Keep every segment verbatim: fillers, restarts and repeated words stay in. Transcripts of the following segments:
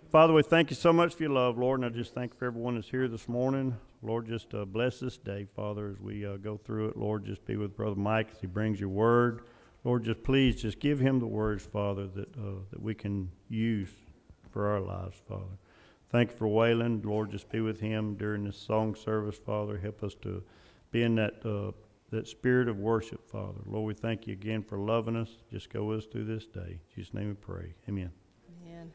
Father, we thank you so much for your love, Lord, and I just thank you for everyone that's here this morning. Lord, just uh, bless this day, Father, as we uh, go through it. Lord, just be with Brother Mike as he brings your word. Lord, just please just give him the words, Father, that uh, that we can use for our lives, Father. Thank you for Waylon. Lord, just be with him during this song service, Father. Help us to be in that uh, that spirit of worship, Father. Lord, we thank you again for loving us. Just go with us through this day. In Jesus' name we pray. Amen. Amen.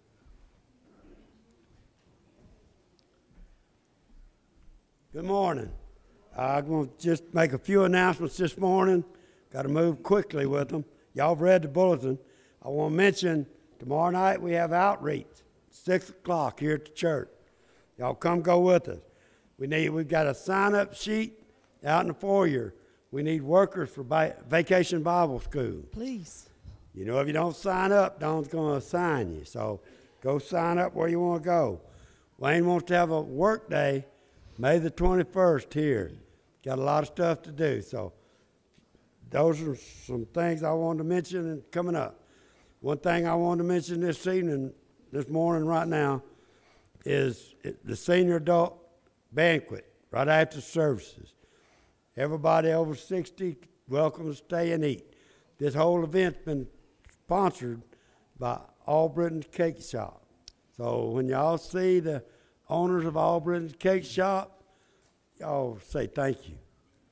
Good morning. I'm going to just make a few announcements this morning. Got to move quickly with them. Y'all have read the bulletin. I want to mention tomorrow night we have outreach, six o'clock here at the church. Y'all come go with us. We need, we've got a sign-up sheet out in the foyer. We need workers for bi- Vacation Bible School. Please. You know, if you don't sign up, Don's going to assign you. So go sign up where you want to go. Wayne wants to have a work day May the twenty-first here. Got a lot of stuff to do. So those are some things I wanted to mention and coming up. One thing I wanted to mention this evening, this morning right now, is the senior adult banquet right after services. Everybody over sixty, welcome to stay and eat. This whole event's been sponsored by All Britain's Cake Shop. So when y'all see the owners of All Britain's Cake Shop, y'all say thank you.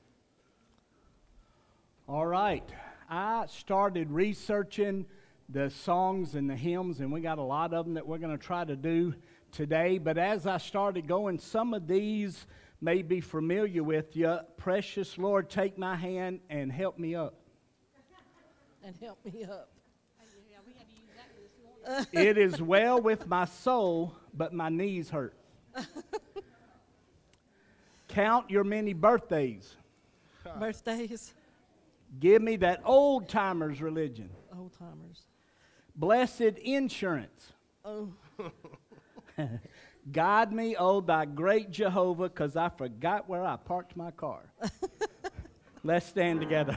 All right. I started researching the songs and the hymns, and we got a lot of them that we're going to try to do today. But as I started going, some of these may be familiar with you. Precious Lord, take my hand and help me up. And help me up. It is well with my soul, but my knees hurt. Count your many birthdays. Birthdays. Give me that old-timers religion. Old-timers. Blessed insurance. Oh. Guide me, oh, thy great Jehovah, because I forgot where I parked my car. Let's stand together.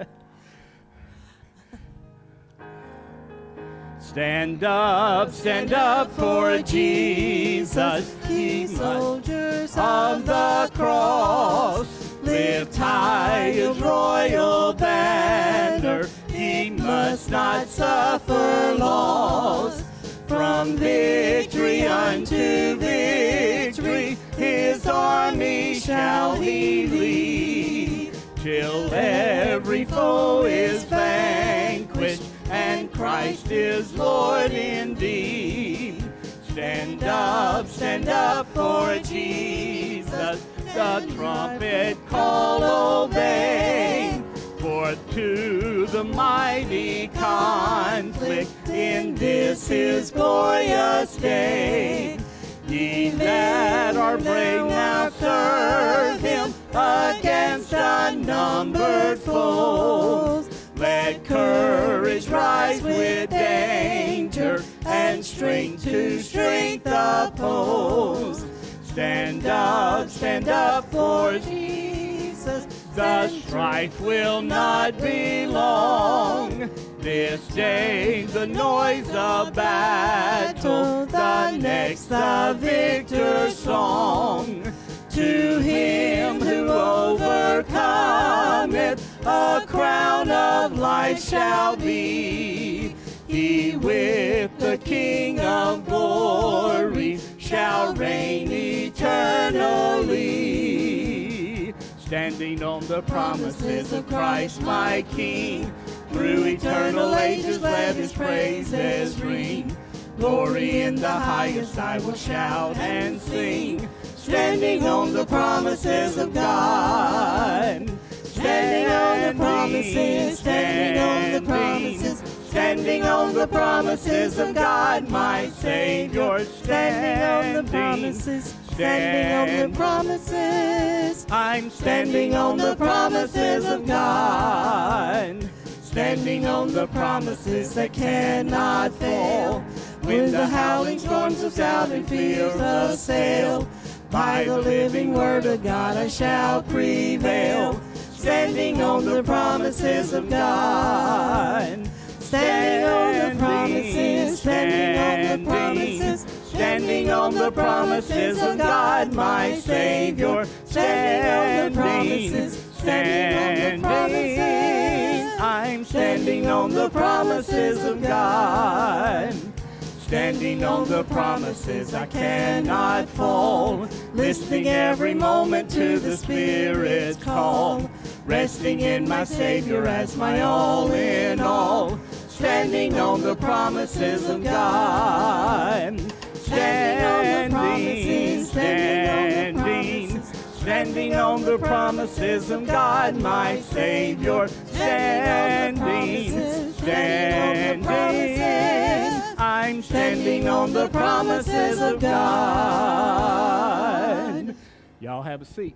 Stand up, stand up for Jesus, ye soldiers of the cross. Lift high his royal banner, ye must not suffer loss. From victory unto victory, his army shall he lead, till every foe is vanquished, and Christ is Lord indeed. Stand up, stand up for Jesus, the trumpet call obey. Forth to the mighty conflict in this his glorious day. Ye that are brave now serve him against unnumbered foes. Let courage rise with danger, and strength to strength oppose. Stand up, stand up for Jesus, the strife will not be long. This day the noise of battle, the next the victor's song. To him who overcometh, a crown of life shall be. He with the King of glory shall reign eternally. Standing on the promises of Christ my King, through eternal ages let his praises ring. Glory in the highest I will shout and sing, standing on the promises of God. Standing on the promises, standing on the promises, standing on the promises of God, my Savior. Standing on the promises, standing on the promises. I'm standing on the promises of God. Standing on the promises that cannot fail. When the howling storms of doubt and fears assail, by the living word of God I shall prevail. Standing on the promises of God. Standing on the promises, standing on the promises, standing on the promises of God, my Savior, standing, standing. I'm standing on the promises of God. Standing on the promises, I cannot fall. Listening every moment to the Spirit's call. Resting in my Savior as my all in all. Standing on the promises of God. Standing, standing, standing on the promises of God, my Savior. Standing, standing. I'm standing on the promises of God. Y'all have a seat.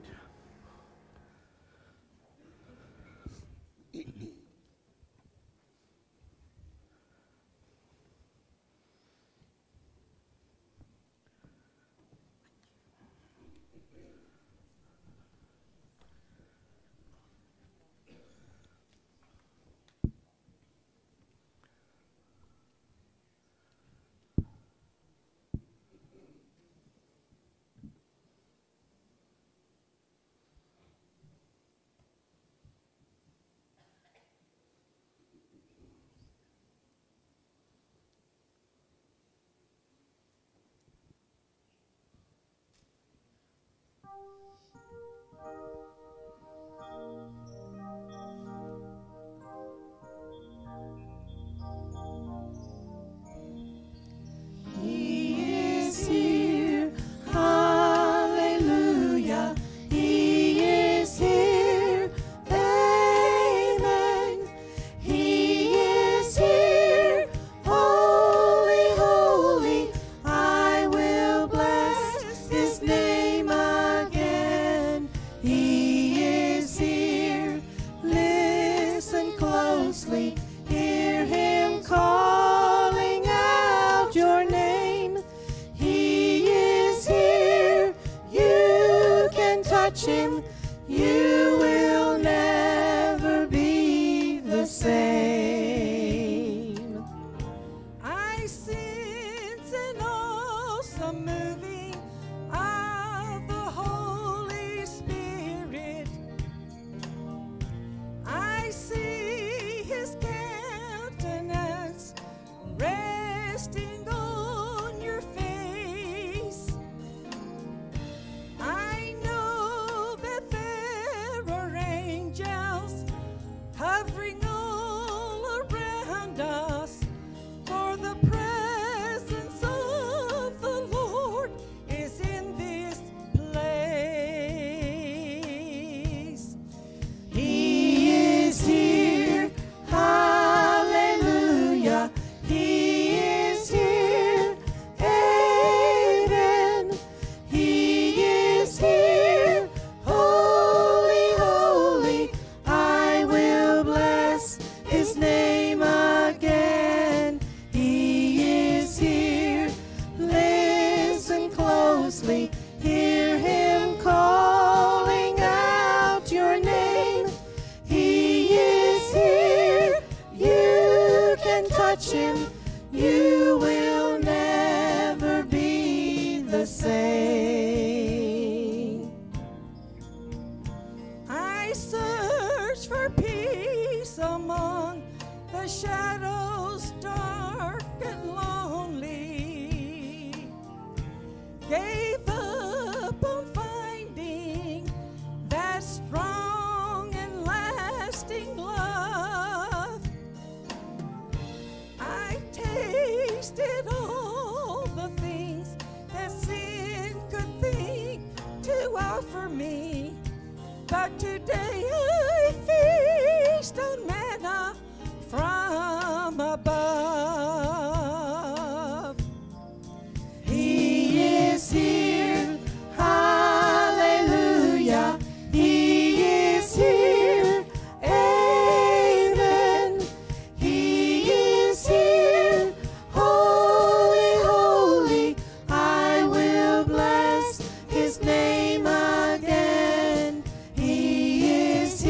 His name again. He is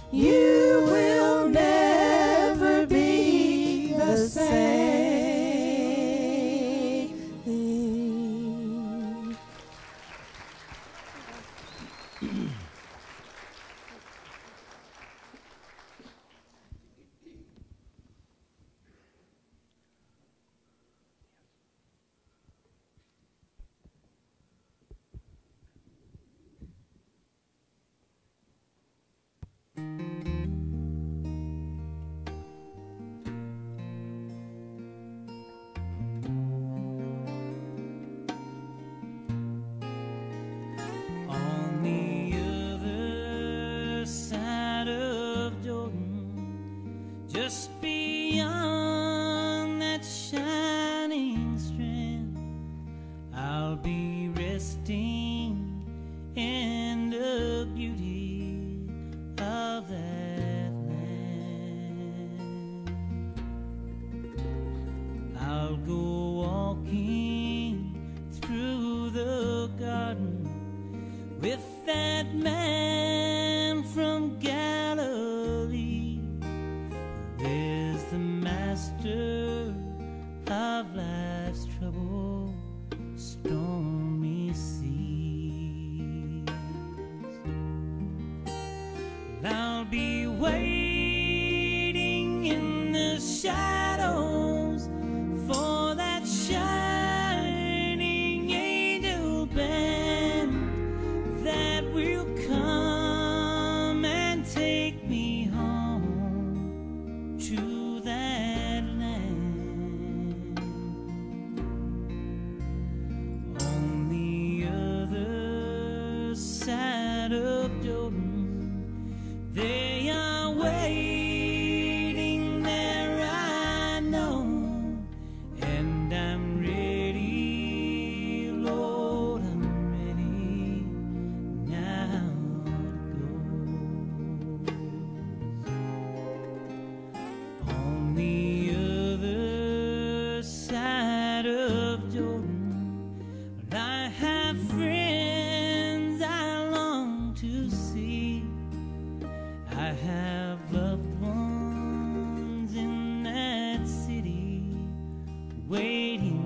you will never be the same. On the other side of Jordan, just beyond that shining strand, I'll be resting in the beauty of that land. I'll go walking through the garden with that man from Galilee, who is the master of life's trouble, stormy seas. I'll be waiting in the shadows for that shining angel band that will come and take me home to that land. On the other side of Jordan, they are waiting there, I know, and I'm ready, Lord, I'm ready now to go. On the other side of Jordan, I have friends I long to see. I have loved ones in that city waiting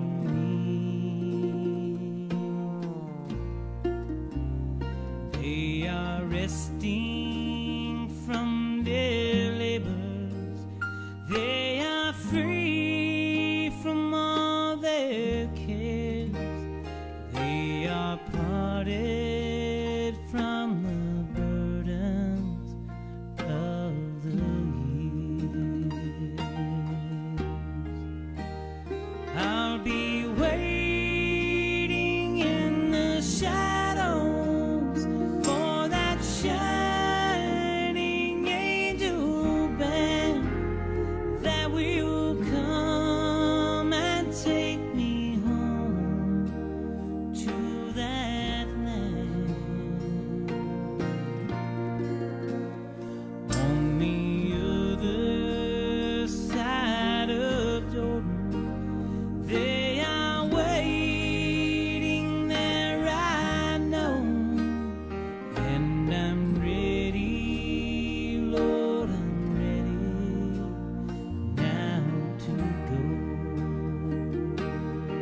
me. They are resting from their labors. They are free from all their cares. They are parted from the burdens of the years. I'll be waiting in the shadows for that shining angel band that will come and take me home to that land. On the other side of Jordan, they are waiting there, I know, and I'm ready, Lord, I'm ready now to go.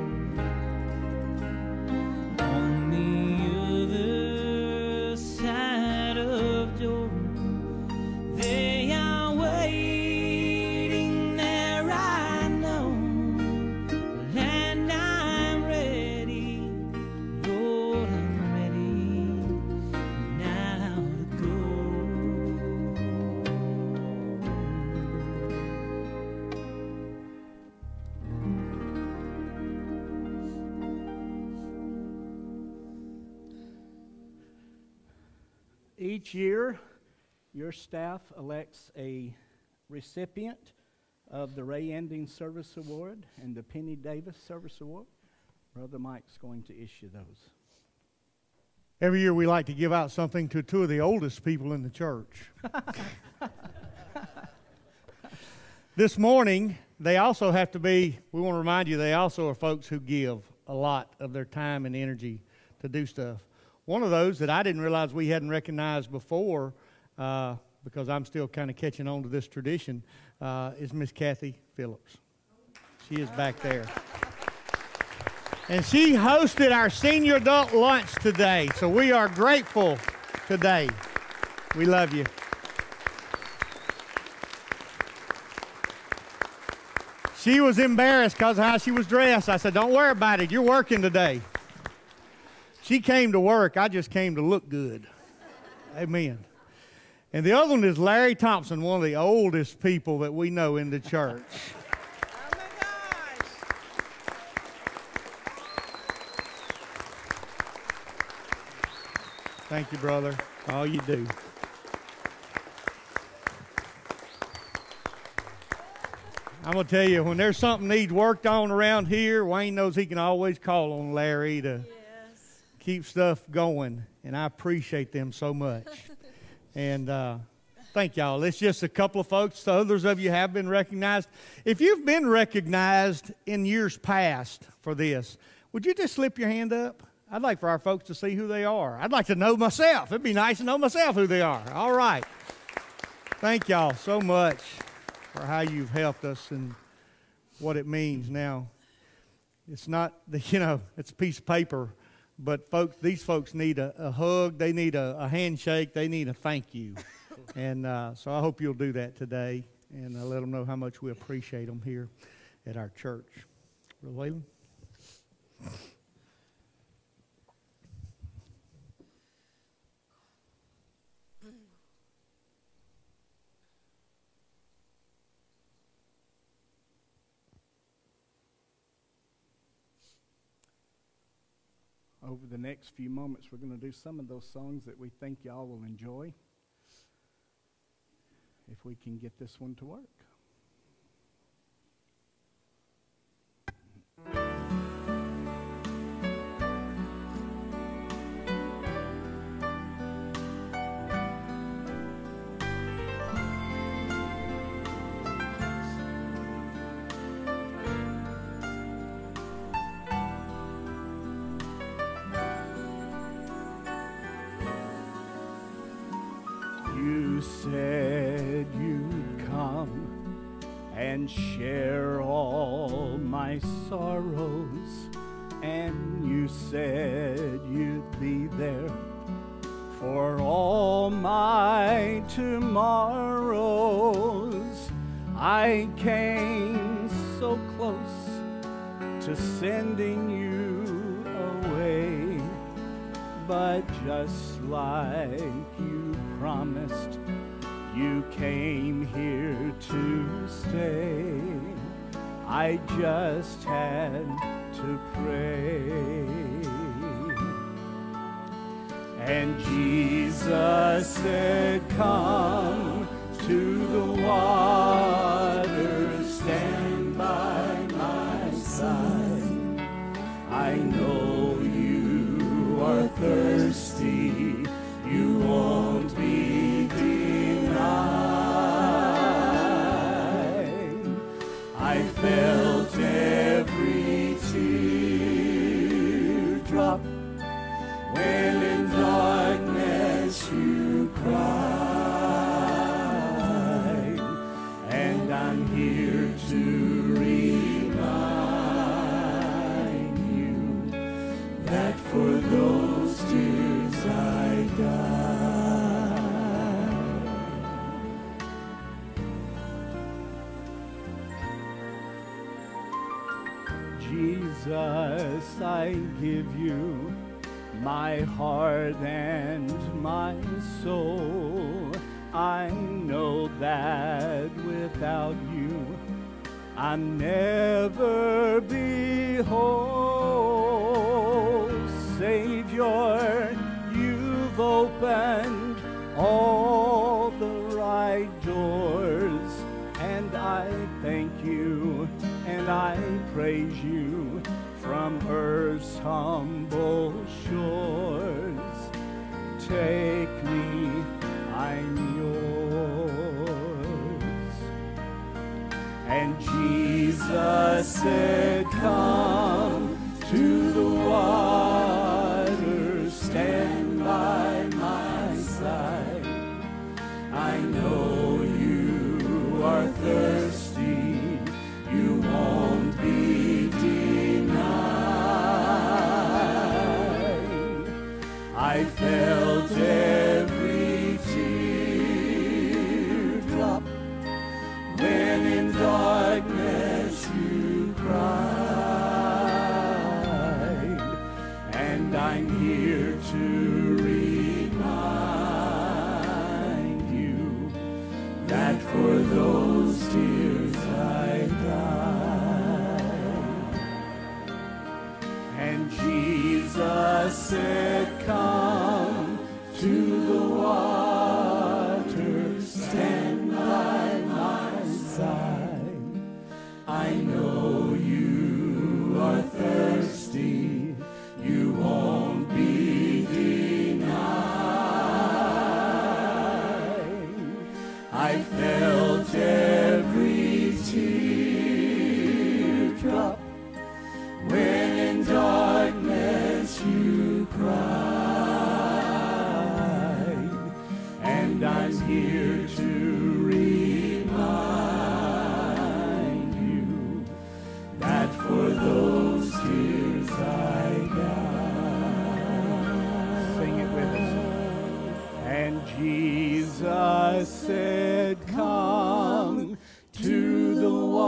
On the other side of Jordan, they are waiting there, I know, and I'm ready, Lord, I'm ready now to go. Each year, your staff elects a recipient of the Ray Ending Service Award and the Penny Davis Service Award. Brother Mike's going to issue those. Every year we like to give out something to two of the oldest people in the church. This morning, they also have to be, we want to remind you, they also are folks who give a lot of their time and energy to do stuff. One of those that I didn't realize we hadn't recognized before, uh, because I'm still kind of catching on to this tradition, uh, is Miss Kathy Phillips. She is back there. And she hosted our senior adult lunch today, so we are grateful today. We love you. She was embarrassed because of how she was dressed. I said, don't worry about it. You're working today. She came to work. I just came to look good. Amen. And the other one is Larry Thompson, one of the oldest people that we know in the church. Oh, my gosh. Thank you, brother. All you do. I'm going to tell you, when there's something needs worked on around here, Wayne knows he can always call on Larry to Yes. keep stuff going, and I appreciate them so much. And uh, thank y'all. It's just a couple of folks. Others of you have been recognized. If you've been recognized in years past for this, would you just slip your hand up? I'd like for our folks to see who they are. I'd like to know myself. It'd be nice to know myself who they are. All right. Thank y'all so much for how you've helped us and what it means now. It's not, the, you know, it's a piece of paper, but folks, these folks need a, a hug. They need a, a handshake. They need a thank you. And uh, so I hope you'll do that today and uh, let them know how much we appreciate them here at our church. Brother Whalen? Over the next few moments, we're going to do some of those songs that we think y'all will enjoy. If we can get this one to work. You said you'd come and share all my sorrows, and you said you'd be there for all my tomorrows. I came so close to sending you away, but just like you promised, you came here to stay. I just had to pray. And Jesus said, come to the water, stand by my side. I know you are thirsty, you won't be denied. I felt every teardrop when in darkness you cried, and I'm here to remind you that for those tears I died. Jesus, I give you my heart and my soul. I know that without you I'll never be whole. Savior, you've opened all the right doors, and I thank you and I praise you from earth's humble shores. Take me, I'm yours. And Jesus said, come to the water, stand by my side. I know I felt every teardrop when in darkness you cried, and I'm here to remind you that for those tears I died. And Jesus said, come to the water, stand by my side. I know you are thirsty, you won't be denied. I felt every teardrop when in darkness you cried, and I'm here to remind you that for those tears I died. Sing it with us. And Jesus said, come to the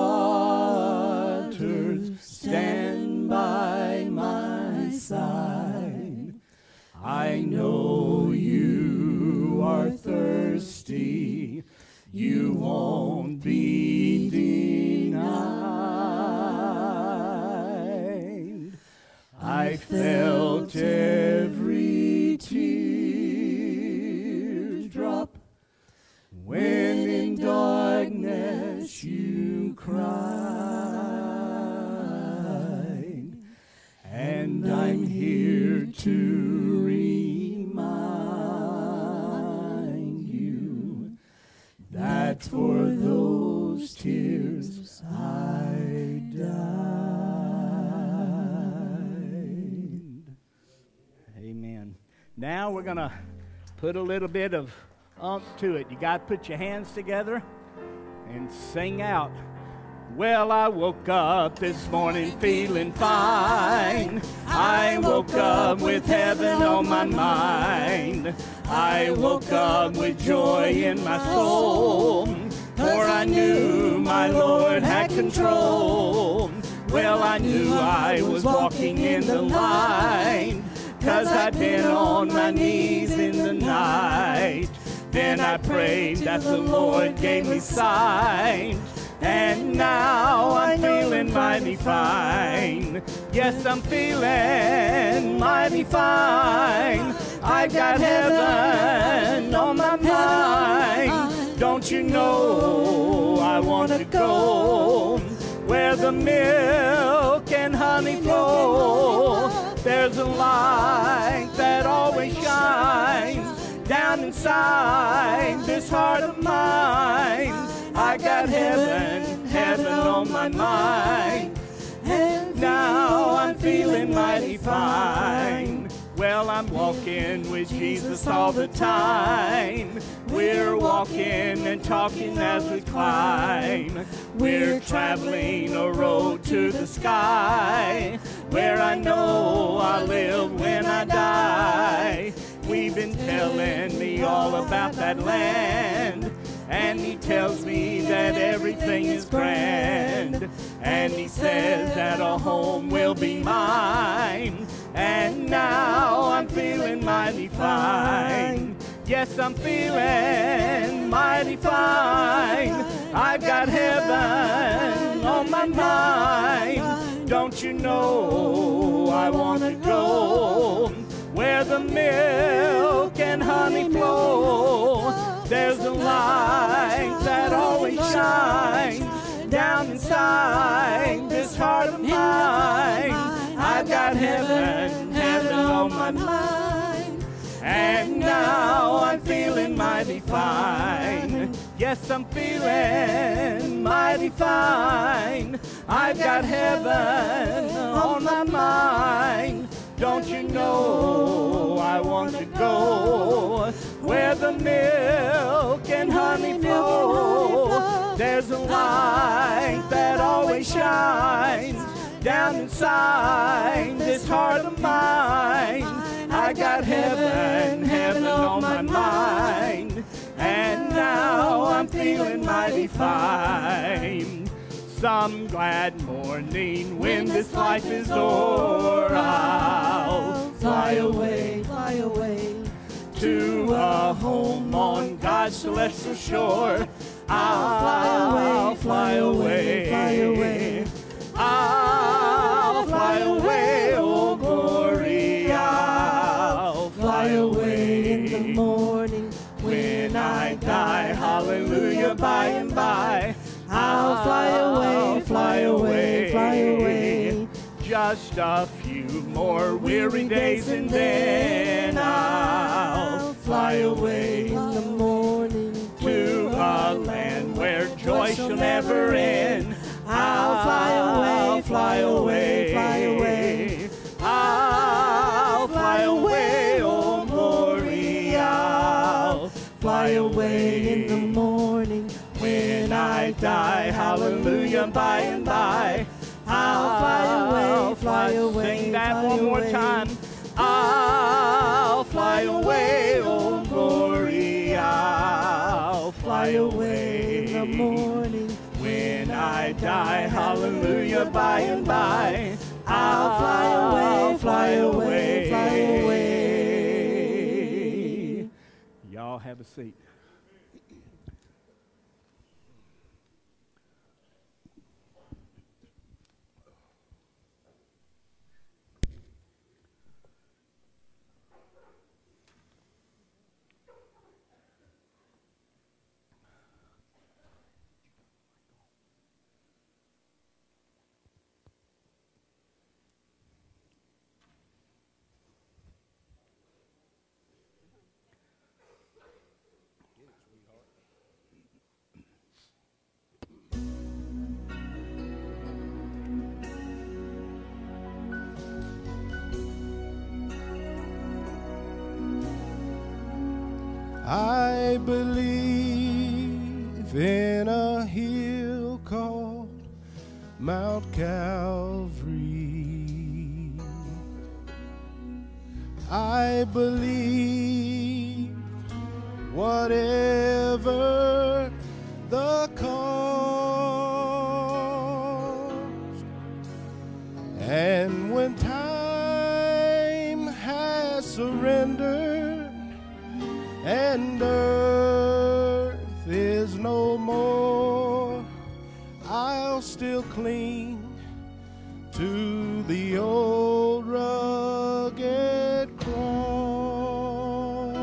waters, stand by my side. I know you are thirsty, you won't be denied. I felt every teardrop when in darkness you cried, and I'm here to remind you that for those tears I died. Amen. Now we're going to put a little bit of umph to it. You got to put your hands together and sing out. Well, I woke up this morning feeling fine. I woke up with heaven on my mind. I woke up with joy in my soul, for I knew my Lord had control. Well, I knew I was walking in the light, 'cause I'd been on my knees in the night. Then I prayed that the Lord gave me sight, and now I'm feeling mighty fine. Yes, I'm feeling mighty fine. I got heaven on my mind. Don't you know I want to go where the milk and honey flow? There's a light that always shines down inside this heart of mine. I got heaven, heaven on my mind, and now I'm feeling mighty fine. Well, I'm walking with Jesus all the time. We're walking and talking as we climb. We're traveling a road to the sky, where I know I'll live when I die. We've been telling me all about that land, and he tells me that everything is grand, and he says that a home will be mine, and now I'm feeling mighty fine. Yes, I'm feeling mighty fine. I've got heaven on my mind. Don't you know I want to go where the milk and honey flow? There's a light that always shines down inside this heart of mine. I've got heaven, heaven on my mind, and now I'm feeling mighty fine. Yes, I'm feeling mighty fine. I've got heaven on my mind. Don't you know I want to go where the milk and honey flow? There's a light that always shines down inside this heart of mine. I got heaven, heaven on my mind, and now I'm feeling mighty fine. Some glad morning when this life is o'er, I'll fly away, fly away to a home on God's celestial shore. I'll fly away, fly away. I'll fly away, oh glory, I'll fly away in the morning when I die, hallelujah, by and by. I'll fly away, fly away, fly away. Just a few more weary days and then I'll fly away in the morning to a land where joy shall never end. I'll fly away, fly away, fly away. I'll fly away, oh glory, I'll fly away in the morning when I die, hallelujah, by and by. I'll fly away, fly away, Sing that fly one more away. time. I'll fly away, oh glory, I'll fly away in the morning when I die, hallelujah, by and by. I'll fly away, fly away, fly away. Y'all have a seat. I believe in a hill called Mount Calvary. I believe whatever the cost, and when time has surrendered and earth is no more, I'll still cling to the old rugged cross.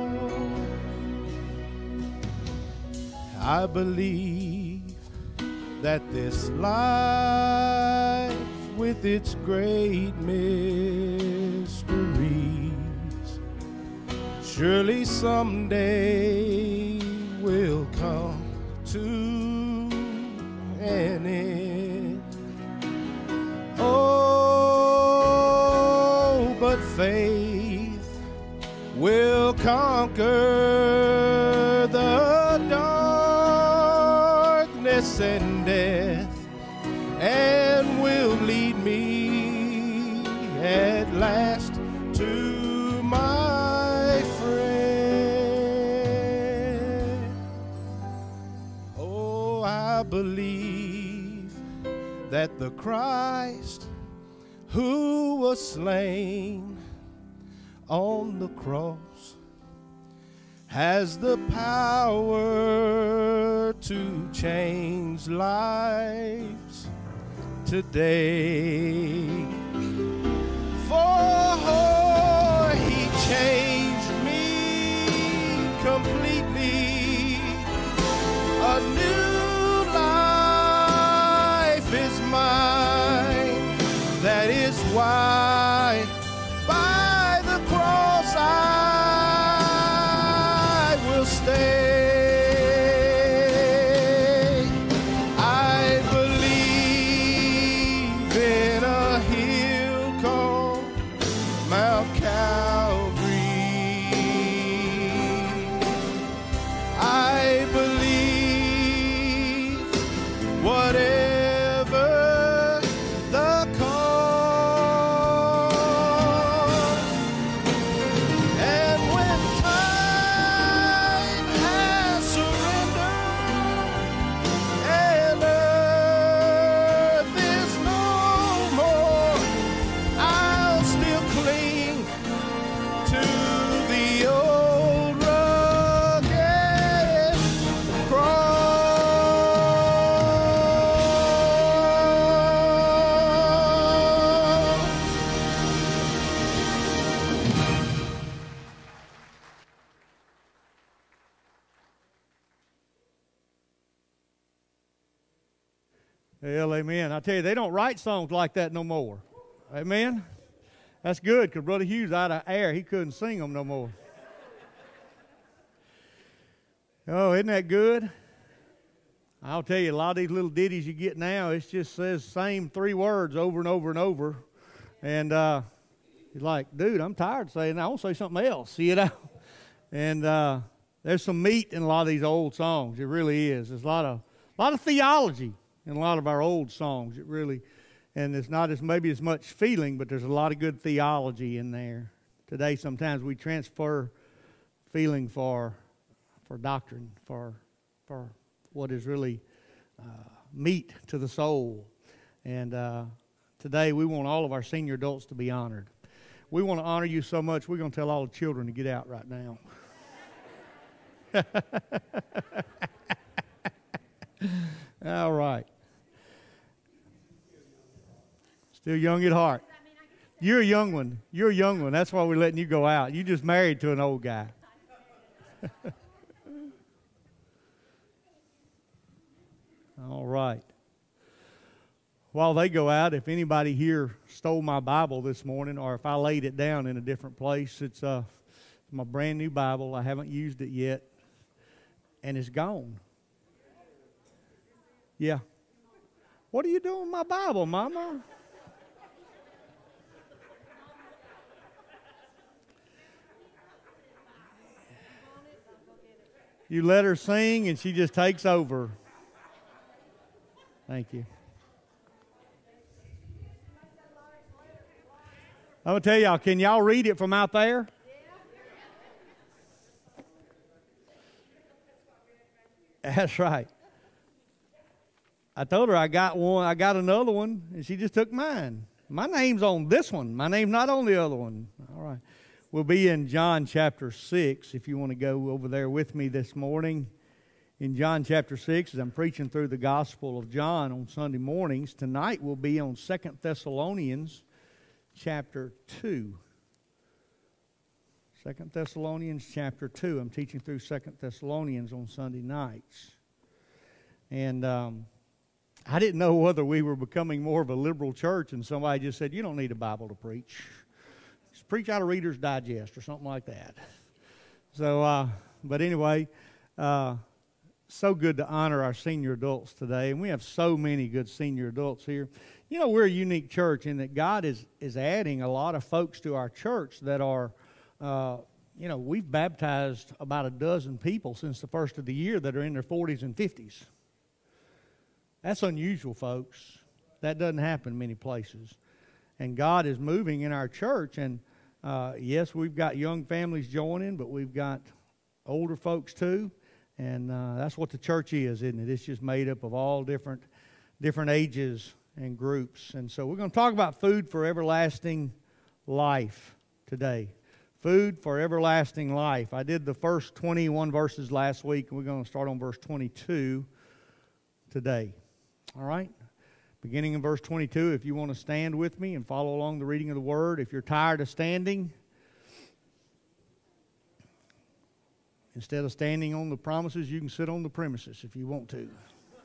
I believe that this life with its great mysteries surely someday will come to an end. Oh, but faith will conquer the darkness and death, and will lead me at last to my friend. Oh, I believe that the Christ who was slain on the cross has the power to change lives today. For he changed me completely. A new life is mine. That is why by the cross I will stay. I believe in a hill called Mount Calvary. Hell, amen. I tell you, they don't write songs like that no more. Amen. That's good, because Brother Hughes out of air, he couldn't sing them no more. Oh, isn't that good? I'll tell you, a lot of these little ditties you get now, it just says same three words over and over and over. And uh, you're like, dude, I'm tired of saying that. I want to say something else, you know. And uh, there's some meat in a lot of these old songs. It really is. There's a lot of, a lot of theology in a lot of our old songs. It really, and it's not as maybe as much feeling, but there's a lot of good theology in there. Today, sometimes we transfer feeling for for doctrine, for for what is really uh, meat to the soul. And uh, today, we want all of our senior adults to be honored. We want to honor you so much, we're going to tell all the children to get out right now. All right. Still young at heart. You're a young one. You're a young one. That's why we're letting you go out. You just married to an old guy. All right. While they go out, if anybody here stole my Bible this morning, or if I laid it down in a different place, it's uh, my brand new Bible. I haven't used it yet, and it's gone. Yeah. What are you doing with my Bible, Mama? You let her sing, and she just takes over. Thank you. I'm going to tell y'all, can y'all read it from out there? That's right. I told her I got one, I got another one, and she just took mine. My name's on this one. My name's not on the other one. All right. We'll be in John chapter six, if you want to go over there with me this morning. In John chapter six, as I'm preaching through the Gospel of John on Sunday mornings, tonight we'll be on Second Thessalonians chapter two. Second Thessalonians chapter two. I'm teaching through Second Thessalonians on Sunday nights. And um, I didn't know whether we were becoming more of a liberal church, and somebody just said, you don't need a Bible to preach. Just preach out of Reader's Digest or something like that. So, uh, but anyway, uh, so good to honor our senior adults today. And we have so many good senior adults here. You know, we're a unique church in that God is, is adding a lot of folks to our church that are, uh, you know, we've baptized about a dozen people since the first of the year that are in their forties and fifties. That's unusual, folks. That doesn't happen many places. And God is moving in our church. And, uh, yes, we've got young families joining, but we've got older folks too. And uh, that's what the church is, isn't it? It's just made up of all different different ages and groups. And so we're going to talk about food for everlasting life today. Food for everlasting life. I did the first twenty-one verses last week, and we're going to start on verse twenty-two today. All right? Beginning in verse twenty-two, if you want to stand with me and follow along the reading of the Word. If you're tired of standing, instead of standing on the promises, you can sit on the premises if you want to.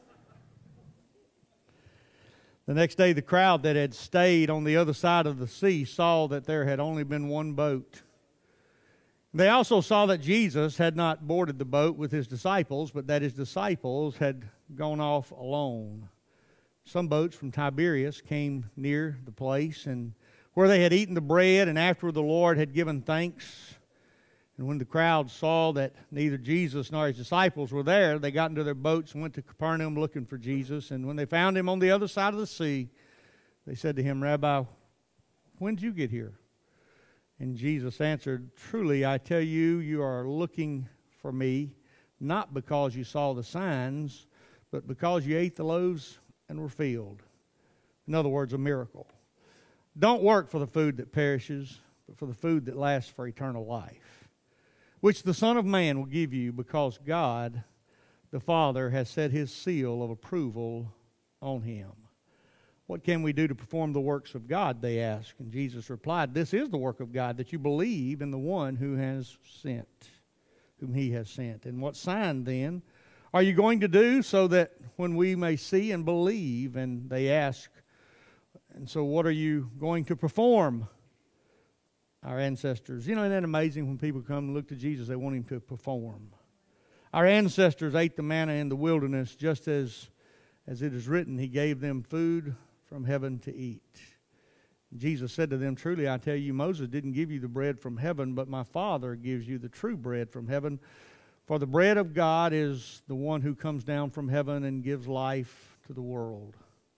The next day, the crowd that had stayed on the other side of the sea saw that there had only been one boat. They also saw that Jesus had not boarded the boat with his disciples, but that his disciples had gone off alone. Some boats from Tiberias came near the place, and where they had eaten the bread, and after the Lord had given thanks. And when the crowd saw that neither Jesus nor his disciples were there, they got into their boats and went to Capernaum looking for Jesus. And when they found him on the other side of the sea, they said to him, Rabbi, when did you get here? And Jesus answered, truly, I tell you, you are looking for me, not because you saw the signs, but because you ate the loaves and were filled. In other words, a miracle. Don't work for the food that perishes, but for the food that lasts for eternal life, which the Son of Man will give you, because God, the Father, has set his seal of approval on him. What can we do to perform the works of God, they asked. And Jesus replied, this is the work of God, that you believe in the one who has sent, whom he has sent. And what sign then are you going to do so that when we may see and believe? And they ask, and so what are you going to perform? Our ancestors, you know, isn't that amazing when people come and look to Jesus, they want him to perform. Our ancestors ate the manna in the wilderness just as, as it is written, he gave them food from heaven to eat. Jesus said to them, truly I tell you, Moses didn't give you the bread from heaven, but my Father gives you the true bread from heaven. For the bread of God is the one who comes down from heaven and gives life to the world.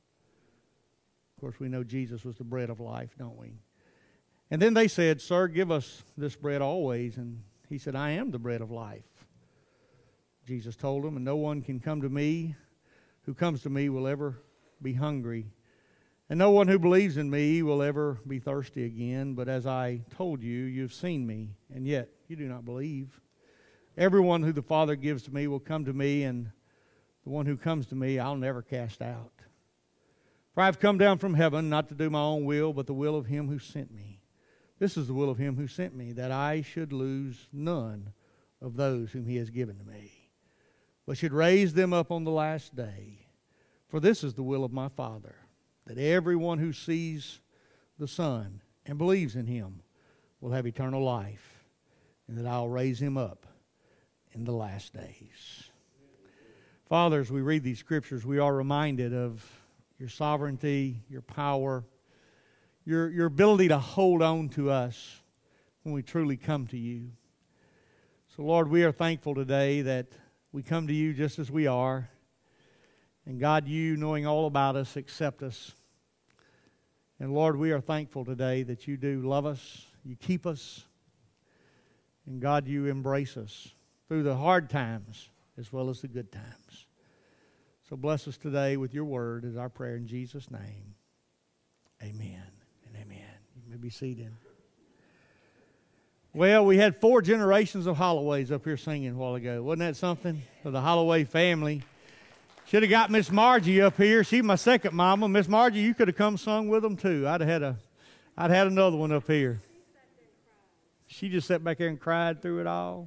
Of course, we know Jesus was the bread of life, don't we? And then they said, sir, give us this bread always. And he said, I am the bread of life. Jesus told them, and no one can come to me, who comes to me will ever be hungry. And no one who believes in me will ever be thirsty again. But as I told you, you've seen me, and yet you do not believe. Everyone who the Father gives to me will come to me, and the one who comes to me I'll never cast out. For I have come down from heaven, not to do my own will, but the will of him who sent me. This is the will of him who sent me, that I should lose none of those whom he has given to me, but should raise them up on the last day. For this is the will of my Father, that everyone who sees the Son and believes in him will have eternal life, and that I'll raise him up in the last days. Father, as we read these scriptures, we are reminded of your sovereignty, your power, Your, your ability to hold on to us when we truly come to you. So, Lord, we are thankful today that we come to you just as we are. And God, you, knowing all about us, accept us. And, Lord, we are thankful today that you do love us, you keep us, and, God, you embrace us through the hard times as well as the good times. So bless us today with your word is our prayer in Jesus' name. Amen. Amen. You may be seated. Well, we had four generations of Holloways up here singing a while ago. Wasn't that something? For the Holloway family. Should have got Miss Margie up here. She's my second mama. Miss Margie, you could have come sung with them too. I'd have had a, I'd had another one up here. She just sat back there and cried through it all.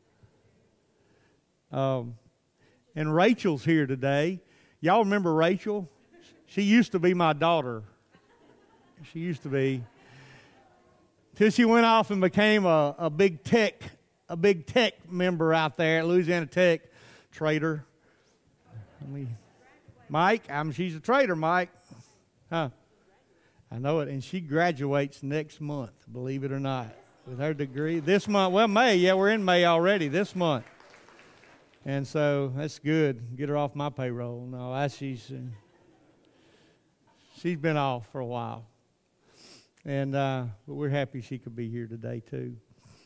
Um, and Rachel's here today. Y'all remember Rachel? She used to be my daughter. She used to be. Till she went off and became a, a big tech, a big tech member out there at Louisiana Tech. Trader. I mean, Mike, I mean, she's a trader, Mike. Huh? I know it. And she graduates next month, believe it or not, with her degree. This month, well, May. Yeah, we're in May already, this month. And so that's good. Get her off my payroll. No, I, she's, uh, she's been off for a while. And uh, but we're happy she could be here today, too.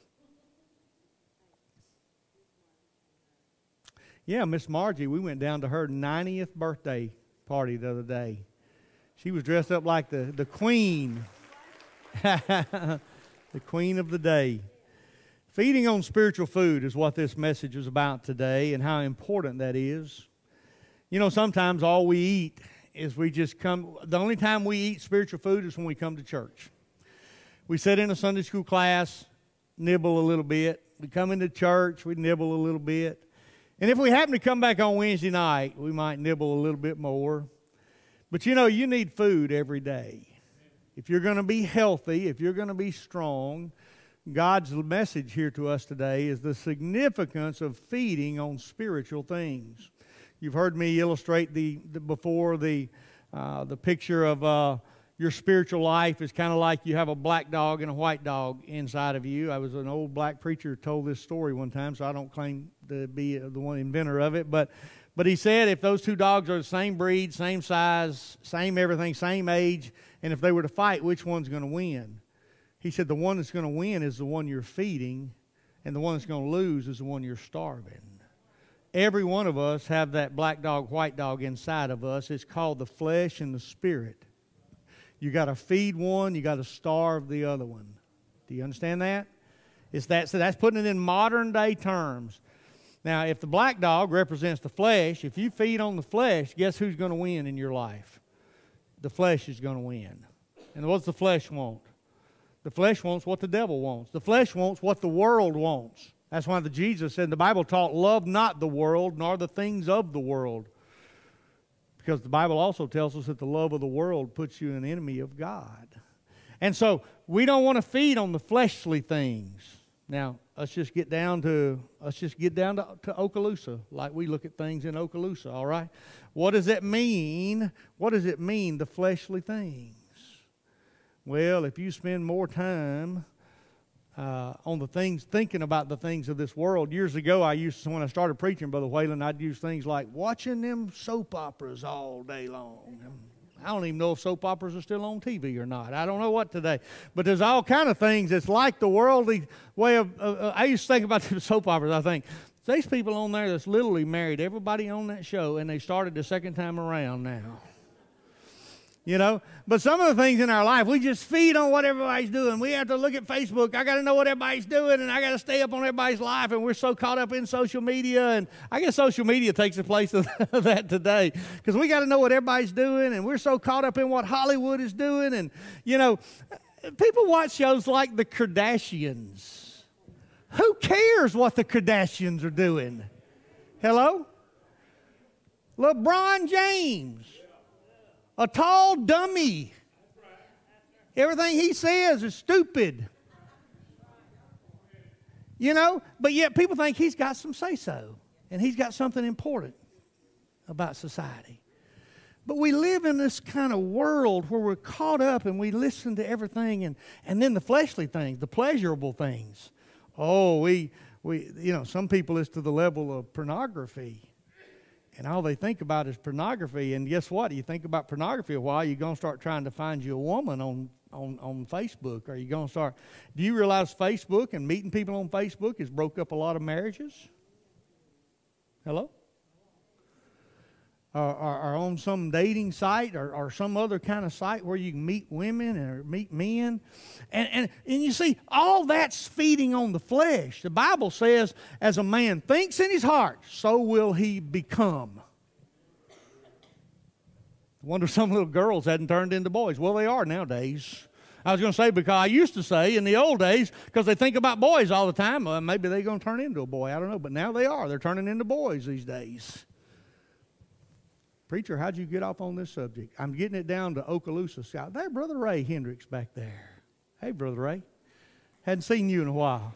Yeah, Miss Margie, we went down to her ninetieth birthday party the other day. She was dressed up like the, the queen. The queen of the day. Feeding on spiritual food is what this message is about today and how important that is. You know, sometimes all we eat is we just come, the only time we eat spiritual food is when we come to church. We sit in a Sunday school class, nibble a little bit. We come into church, we nibble a little bit. And if we happen to come back on Wednesday night, we might nibble a little bit more. But you know, you need food every day. If you're going to be healthy, if you're going to be strong, God's message here to us today is the significance of feeding on spiritual things. You've heard me illustrate the, the before the uh, the picture of uh, your spiritual life is kind of like you have a black dog and a white dog inside of you. I was an old black preacher who told this story one time, so I don't claim to be the one inventor of it. But but he said if those two dogs are the same breed, same size, same everything, same age, and if they were to fight, which one's going to win? He said the one that's going to win is the one you're feeding, and the one that's going to lose is the one you're starving. Every one of us have that black dog, white dog inside of us. It's called the flesh and the spirit. You got to feed one, you got to starve the other one. Do you understand that? It's that. So that's putting it in modern day terms. Now, if the black dog represents the flesh, if you feed on the flesh, guess who's going to win in your life? The flesh is going to win. And what's the flesh want? The flesh wants what the devil wants. The flesh wants what the world wants. That's why the Jesus said the Bible taught, love not the world, nor the things of the world. Because the Bible also tells us that the love of the world puts you an enemy of God. And so we don't want to feed on the fleshly things. Now, let's just get down to let's just get down to, to Okaloosa, like we look at things in Okaloosa, all right? What does that mean? What does it mean, the fleshly things? Well, if you spend more time uh, on the things, thinking about the things of this world. Years ago, I used to, when I started preaching, Brother Whalen, I'd use things like watching them soap operas all day long. I don't even know if soap operas are still on T V or not. I don't know what today. But there's all kind of things that's like the worldly way of... Uh, I used to think about the soap operas. I think, there's people on there that's literally married everybody on that show, and they started the second time around now. You know? But some of the things in our life, we just feed on what everybody's doing. We have to look at Facebook. I got to know what everybody's doing, and I got to stay up on everybody's life, and we're so caught up in social media. And I guess social media takes the place of that today, because we got to know what everybody's doing, and we're so caught up in what Hollywood is doing. And, you know, people watch shows like the Kardashians. Who cares what the Kardashians are doing? Hello? LeBron James. A tall dummy. Everything he says is stupid. You know, but yet people think he's got some say-so, and he's got something important about society. But we live in this kind of world where we're caught up and we listen to everything, and, and then the fleshly things, the pleasurable things. Oh, we, we, you know, some people it's to the level of pornography. And all they think about is pornography. And guess what? You think about pornography a while, you're going to start trying to find you a woman on, on, on Facebook. Or you're going to start... Do you realize Facebook and meeting people on Facebook has broke up a lot of marriages? Hello? Or, or, or on some dating site or, or some other kind of site where you can meet women or meet men. And, and, and you see, all that's feeding on the flesh. The Bible says, as a man thinks in his heart, so will he become. I wonder if some little girls hadn't turned into boys. Well, they are nowadays. I was going to say, because I used to say in the old days, because they think about boys all the time, well, maybe they're going to turn into a boy. I don't know. But now they are. They're turning into boys these days. Preacher, how'd you get off on this subject? I'm getting it down to Okaloosa Scout. There, Brother Ray Hendricks back there. Hey, Brother Ray. Hadn't seen you in a while.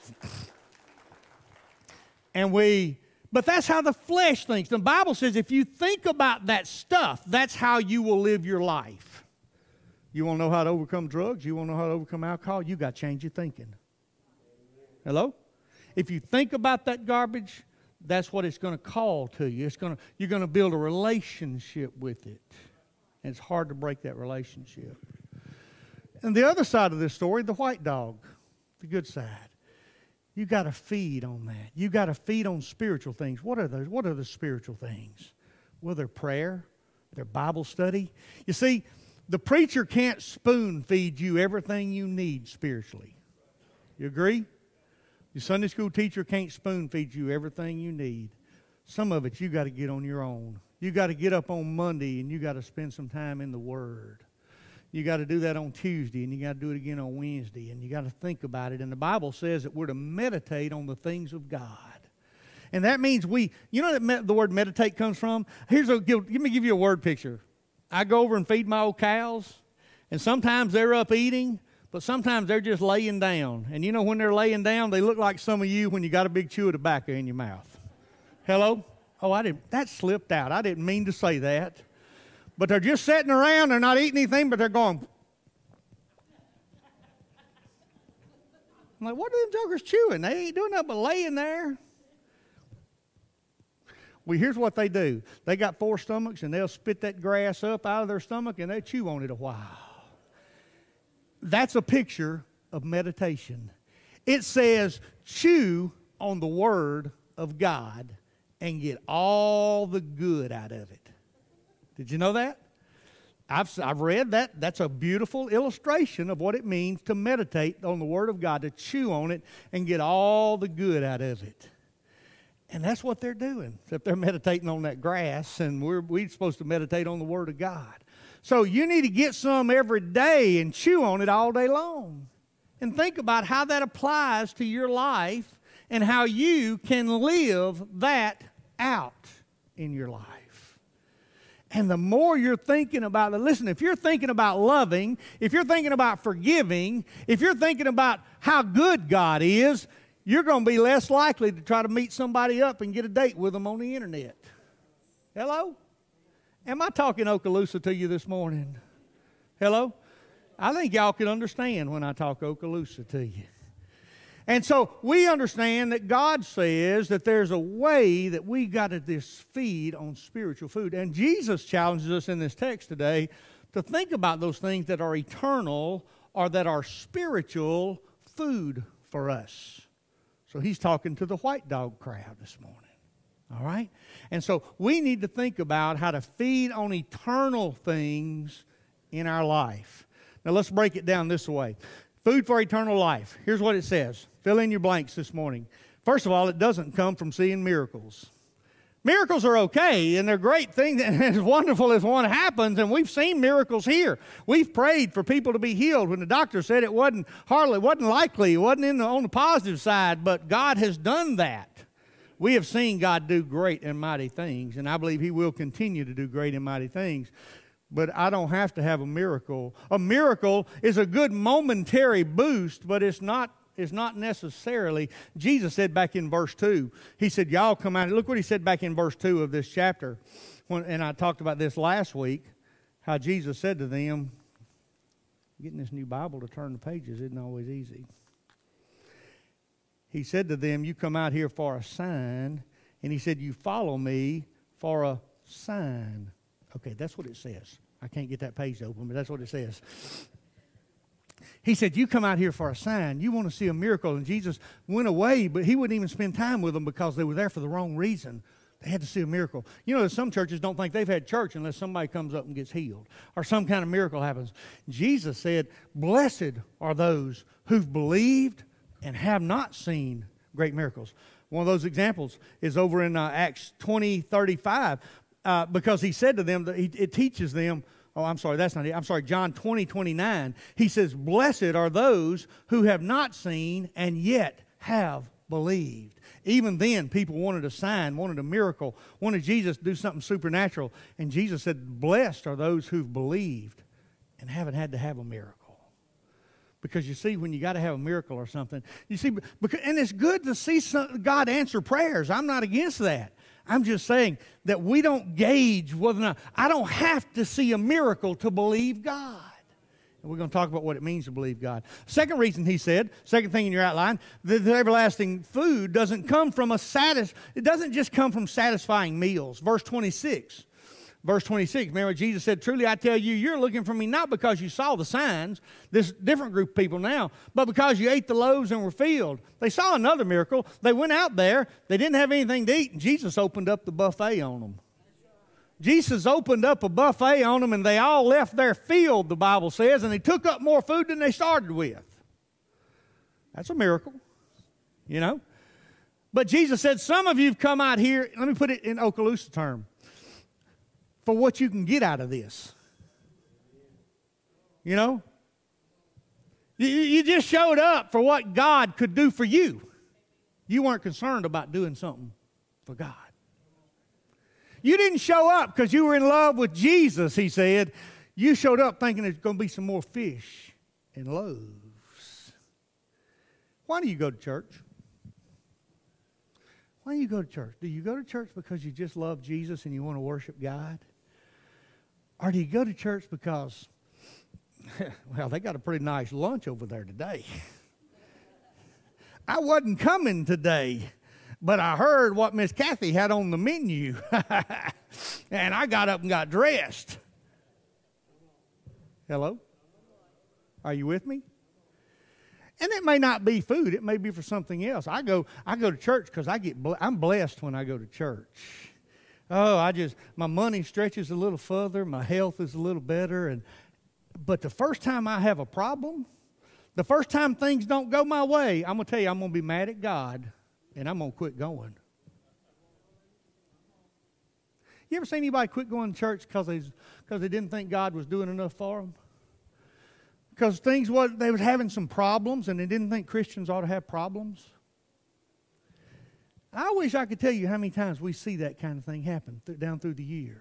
And we, but that's how the flesh thinks. The Bible says if you think about that stuff, that's how you will live your life. You want to know how to overcome drugs? You want to know how to overcome alcohol? You got to change your thinking. Hello? If you think about that garbage, that's what it's going to call to you. It's going to, you're going to build a relationship with it. And it's hard to break that relationship. And the other side of this story, the white dog, the good side. You got to feed on that. You got to feed on spiritual things. What are those? What are the spiritual things? Well, their prayer, their Bible study. You see, the preacher can't spoon feed you everything you need spiritually. You agree? Your Sunday school teacher can't spoon feed you everything you need. Some of it you got to get on your own. You got to get up on Monday and you got to spend some time in the Word. You got to do that on Tuesday and you got to do it again on Wednesday, and you got to think about it. And the Bible says that we're to meditate on the things of God. And that means we, you know what the word meditate comes from? Here's a, give, let me give you a word picture. I go over and feed my old cows, and sometimes they're up eating, but sometimes they're just laying down. And you know when they're laying down, they look like some of you when you got a big chew of tobacco in your mouth. Hello? Oh, I didn't, that slipped out. I didn't mean to say that. But they're just sitting around. They're not eating anything, but they're going. I'm like, what are them jokers chewing? They ain't doing nothing but laying there. Well, here's what they do. They got four stomachs, and they'll spit that grass up out of their stomach, and they chew on it a while. That's a picture of meditation. It says, chew on the Word of God and get all the good out of it. Did you know that? I've, I've read that. That's a beautiful illustration of what it means to meditate on the Word of God, to chew on it and get all the good out of it. And that's what they're doing, except they're meditating on that grass, and we're, we're supposed to meditate on the Word of God. So you need to get some every day and chew on it all day long. And think about how that applies to your life and how you can live that out in your life. And the more you're thinking about it, listen, if you're thinking about loving, if you're thinking about forgiving, if you're thinking about how good God is, you're going to be less likely to try to meet somebody up and get a date with them on the internet. Hello? Am I talking Okaloosa to you this morning? Hello? I think y'all can understand when I talk Okaloosa to you. And so we understand that God says that there's a way that we got to just feed on spiritual food. And Jesus challenges us in this text today to think about those things that are eternal or that are spiritual food for us. So he's talking to the white dog crowd this morning. All right? And so we need to think about how to feed on eternal things in our life. Now let's break it down this way. Food for eternal life. Here's what it says. Fill in your blanks this morning. First of all, it doesn't come from seeing miracles. Miracles are okay, and they're great things, and as wonderful as one happens, and we've seen miracles here. We've prayed for people to be healed when the doctor said it wasn't hardly, wasn't likely, it wasn't in the, on the positive side, but God has done that. We have seen God do great and mighty things, and I believe He will continue to do great and mighty things. But I don't have to have a miracle. A miracle is a good momentary boost, but it's not It's not necessarily. Jesus said back in verse two, He said, y'all come out. Look what He said back in verse two of this chapter. When, and I talked about this last week, how Jesus said to them, getting this new Bible to turn the pages isn't always easy. He said to them, you come out here for a sign. And He said, you follow me for a sign. Okay, that's what it says. I can't get that page open, but that's what it says. He said, you come out here for a sign. You want to see a miracle. And Jesus went away, but He wouldn't even spend time with them because they were there for the wrong reason. They had to see a miracle. You know, some churches don't think they've had church unless somebody comes up and gets healed or some kind of miracle happens. Jesus said, blessed are those who've believed and have not seen great miracles. One of those examples is over in uh, Acts twenty thirty-five uh, because He said to them, that he, it teaches them, Oh, I'm sorry, that's not it. I'm sorry, John twenty, twenty-nine. He says, blessed are those who have not seen and yet have believed. Even then, people wanted a sign, wanted a miracle, wanted Jesus to do something supernatural. And Jesus said, blessed are those who've believed and haven't had to have a miracle. Because you see, when you got to have a miracle or something, you see, because, and it's good to see some, God answer prayers. I'm not against that. I'm just saying that we don't gauge whether or not, I don't have to see a miracle to believe God. And we're going to talk about what it means to believe God. Second reason He said, second thing in your outline, that the everlasting food doesn't come from a satis, it doesn't just come from satisfying meals. Verse twenty-six. Verse twenty-six, remember Jesus said, truly I tell you, you're looking for me not because you saw the signs, this different group of people now, but because you ate the loaves and were filled. They saw another miracle. They went out there. They didn't have anything to eat, and Jesus opened up the buffet on them. Jesus opened up a buffet on them, and they all left there filled, the Bible says, and they took up more food than they started with. That's a miracle, you know. But Jesus said, some of you have come out here, let me put it in Okaloosa term, for what you can get out of this. You know? You, you just showed up for what God could do for you. You weren't concerned about doing something for God. You didn't show up because you were in love with Jesus, He said. You showed up thinking there's going to be some more fish and loaves. Why do you go to church? Why do you go to church? Do you go to church because you just love Jesus and you want to worship God? Or do you go to church because, well, they got a pretty nice lunch over there today. I wasn't coming today, but I heard what Miss Kathy had on the menu. And I got up and got dressed. Hello? Are you with me? And it may not be food. It may be for something else. I go, I go to church because I get, I'm blessed when I go to church. Oh, I just, my money stretches a little further. My health is a little better. And But the first time I have a problem, the first time things don't go my way, I'm going to tell you, I'm going to be mad at God, and I'm going to quit going. You ever seen anybody quit going to church because they, because they didn't think God was doing enough for them? Because things was, they was having some problems, and they didn't think Christians ought to have problems? I wish I could tell you how many times we see that kind of thing happen th- down through the years.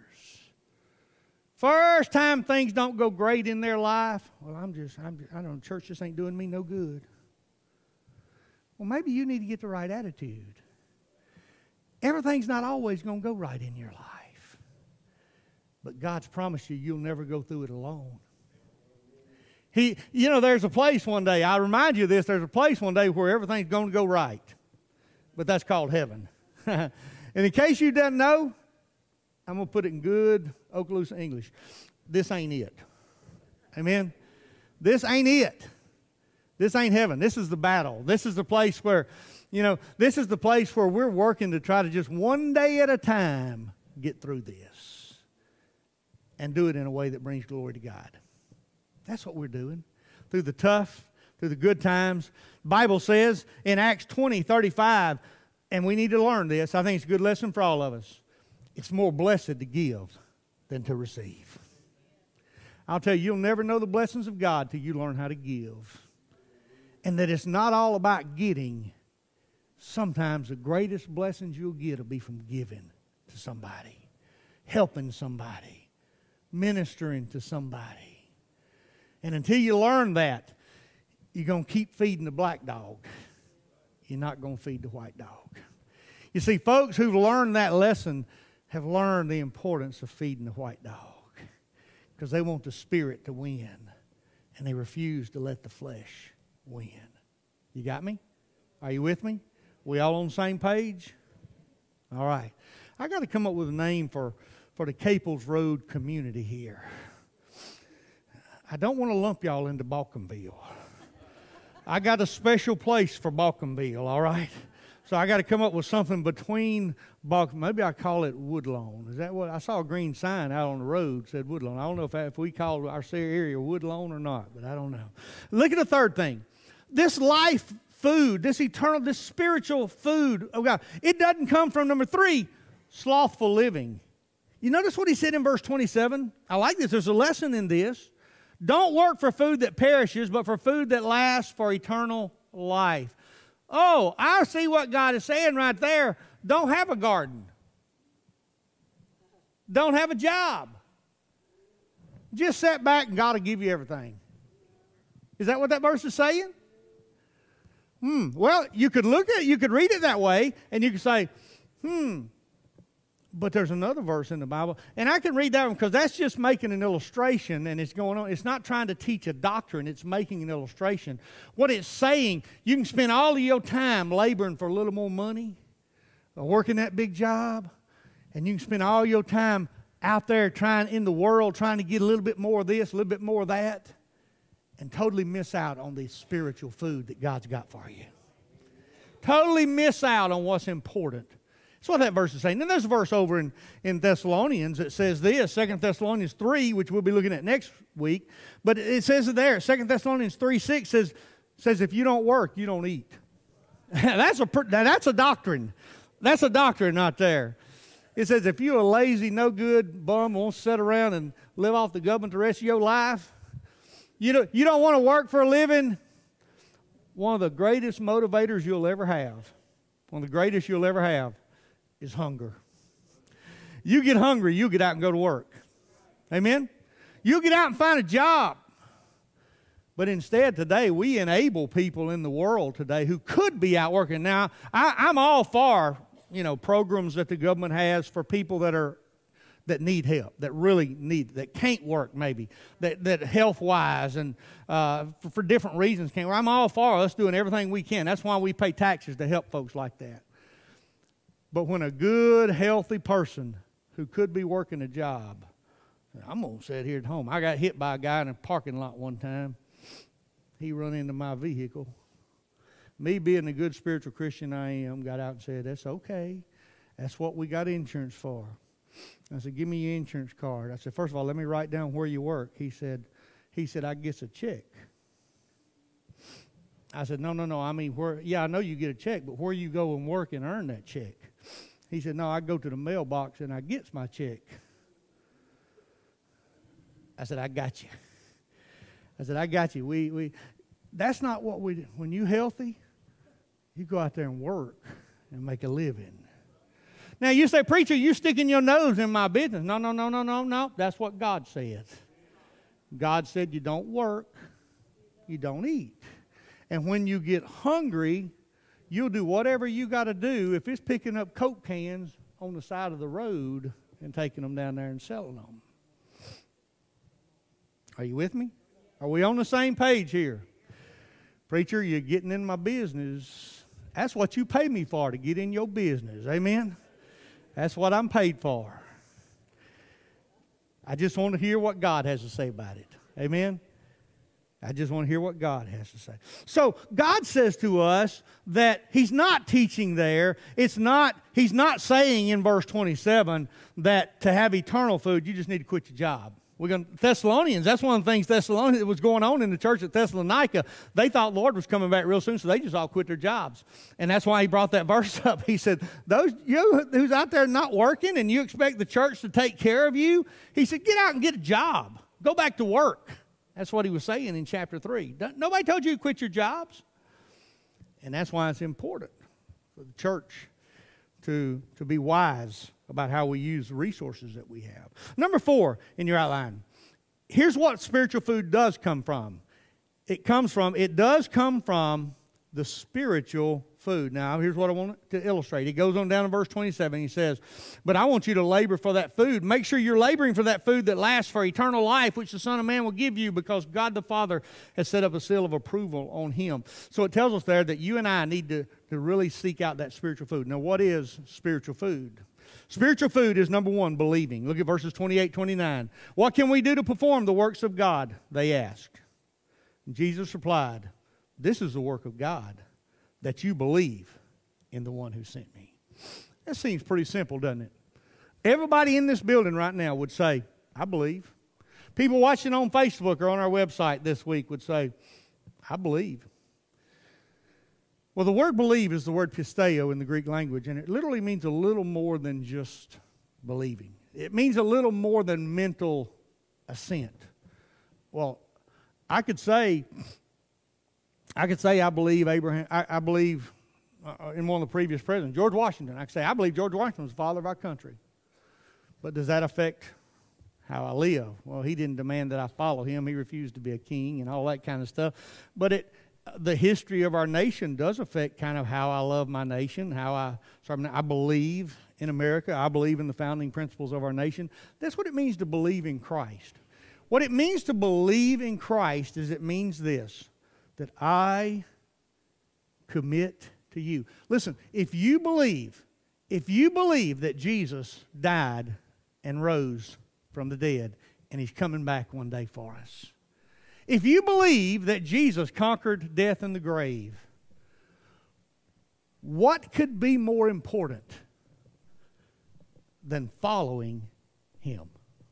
First time things don't go great in their life, well, I'm just, I'm just, I don't know, church just ain't doing me no good. Well, maybe you need to get the right attitude. Everything's not always going to go right in your life. But God's promised you you'll never go through it alone. He, you know, there's a place one day, I remind you of this, there's a place one day where everything's going to go right. But that's called heaven. And in case you didn't know, I'm going to put it in good Okaloosa English. This ain't it. Amen? This ain't it. This ain't heaven. This is the battle. This is the place where, you know, this is the place where we're working to try to just one day at a time get through this and do it in a way that brings glory to God. That's what we're doing. Through the tough, through the good times. The Bible says in Acts twenty, thirty-five, and we need to learn this. I think it's a good lesson for all of us. It's more blessed to give than to receive. I'll tell you, you'll never know the blessings of God till you learn how to give. And that it's not all about getting. Sometimes the greatest blessings you'll get will be from giving to somebody, helping somebody, ministering to somebody. And until you learn that, you're going to keep feeding the black dog. You're not going to feed the white dog. You see, folks who've learned that lesson have learned the importance of feeding the white dog because they want the spirit to win, and they refuse to let the flesh win. You got me? Are you with me? We all on the same page? All right. I got to come up with a name for, for the Caples Road community here. I don't want to lump y'all into Balkanville. I got a special place for Balkanville, all right? So I got to come up with something between Balkan. Maybe I call it Woodlawn. Is that what? I saw a green sign out on the road that said Woodlawn. I don't know if, I, if we call our area Woodlawn or not, but I don't know. Look at the third thing. This life food, this eternal, this spiritual food of God, it doesn't come from, number three, slothful living. You notice what he said in verse twenty-seven? I like this. There's a lesson in this. Don't work for food that perishes, but for food that lasts for eternal life. Oh, I see what God is saying right there. Don't have a garden. Don't have a job. Just sit back and God will give you everything. Is that what that verse is saying? Hmm. Well, you could look at it, you could read it that way, and you could say, hmm. But there's another verse in the Bible, and I can read that one because that's just making an illustration, and it's going on. It's not trying to teach a doctrine. It's making an illustration. What it's saying, you can spend all of your time laboring for a little more money or working that big job, and you can spend all your time out there trying in the world, trying to get a little bit more of this, a little bit more of that, and totally miss out on the spiritual food that God's got for you. Totally miss out on what's important. That's what that verse is saying. Then there's a verse over in, in Thessalonians that says this, Second Thessalonians three, which we'll be looking at next week. But it says it there, Second Thessalonians three six says, says if you don't work, you don't eat. that's, a, that's a doctrine. That's a doctrine not there. It says if you're a lazy, no good bum, won't sit around and live off the government the rest of your life, you don't, you don't want to work for a living, one of the greatest motivators you'll ever have, one of the greatest you'll ever have, is hunger. You get hungry, you get out and go to work. Amen? You get out and find a job. But instead today, we enable people in the world today who could be out working. Now, I, I'm all for, you know, programs that the government has for people that are that need help, that really need, that can't work maybe, that, that health-wise and uh, for, for different reasons can't work. I'm all for us doing everything we can. That's why we pay taxes to help folks like that. But when a good, healthy person who could be working a job, I'm going to sit here at home. I got hit by a guy in a parking lot one time. He run into my vehicle. Me being the good spiritual Christian I am, got out and said, that's okay. That's what we got insurance for. I said, give me your insurance card. I said, first of all, let me write down where you work. He said, he said, I get a check. I said, no, no, no. I mean, where? Yeah, I know you get a check, but where you go and work and earn that check? He said, no, I go to the mailbox and I get my check. I said, I got you. I said, I got you. We, we, that's not what we do. When you're healthy, you go out there and work and make a living. Now you say, preacher, you sticking your nose in my business. No, no, no, no, no, no. That's what God says. God said you don't work, you don't eat. And when you get hungry, you'll do whatever you got to do. If it's picking up Coke cans on the side of the road and taking them down there and selling them. Are you with me? Are we on the same page here? Preacher, you're getting in my business. That's what you pay me for, to get in your business. Amen? That's what I'm paid for. I just want to hear what God has to say about it. Amen? I just want to hear what God has to say. So God says to us that He's not teaching there. It's not, He's not saying in verse twenty-seven that to have eternal food, you just need to quit your job. We're going to, Thessalonians, that's one of the things Thessalonians that was going on in the church at Thessalonica. They thought the Lord was coming back real soon, so they just all quit their jobs. And that's why he brought that verse up. He said, those you who's out there not working and you expect the church to take care of you, he said, get out and get a job. Go back to work. That's what he was saying in chapter three. Nobody told you to quit your jobs. And that's why it's important for the church to, to be wise about how we use the resources that we have. Number four in your outline. Here's what spiritual food does come from. It comes from, it does come from the spiritual food. Now, here's what I want to illustrate. He goes on down in verse twenty-seven. He says, but I want you to labor for that food. Make sure you're laboring for that food that lasts for eternal life, which the Son of Man will give you, because God the Father has set up a seal of approval on Him. So it tells us there that you and I need to, to really seek out that spiritual food. Now, what is spiritual food? Spiritual food is, number one, believing. Look at verses twenty-eight, twenty-nine. What can we do to perform the works of God? They asked. And Jesus replied, this is the work of God, that you believe in the one who sent me. That seems pretty simple, doesn't it? Everybody in this building right now would say, I believe. People watching on Facebook or on our website this week would say, I believe. Well, the word believe is the word pisteo in the Greek language, and it literally means a little more than just believing. It means a little more than mental assent. Well, I could say, I could say I believe Abraham, I, I believe uh, in one of the previous presidents, George Washington. I could say I believe George Washington was the father of our country. But does that affect how I live? Well, he didn't demand that I follow him. He refused to be a king and all that kind of stuff. But it, the history of our nation does affect kind of how I love my nation, how I, sorry, I believe in America. I believe in the founding principles of our nation. That's what it means to believe in Christ. What it means to believe in Christ is it means this, that I commit to you. Listen, if you believe, if you believe that Jesus died and rose from the dead and He's coming back one day for us, if you believe that Jesus conquered death and the grave, what could be more important than following Him?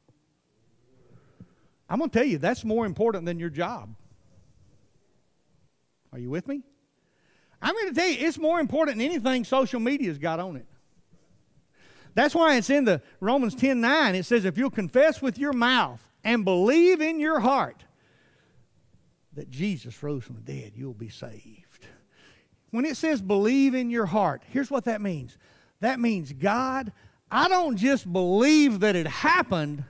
I'm going to tell you, that's more important than your job. Are you with me? I'm going to tell you, it's more important than anything social media's got on it. That's why it's in the Romans ten nine. It says, if you'll confess with your mouth and believe in your heart that Jesus rose from the dead, you'll be saved. When it says believe in your heart, here's what that means. That means, God, I don't just believe that it happened.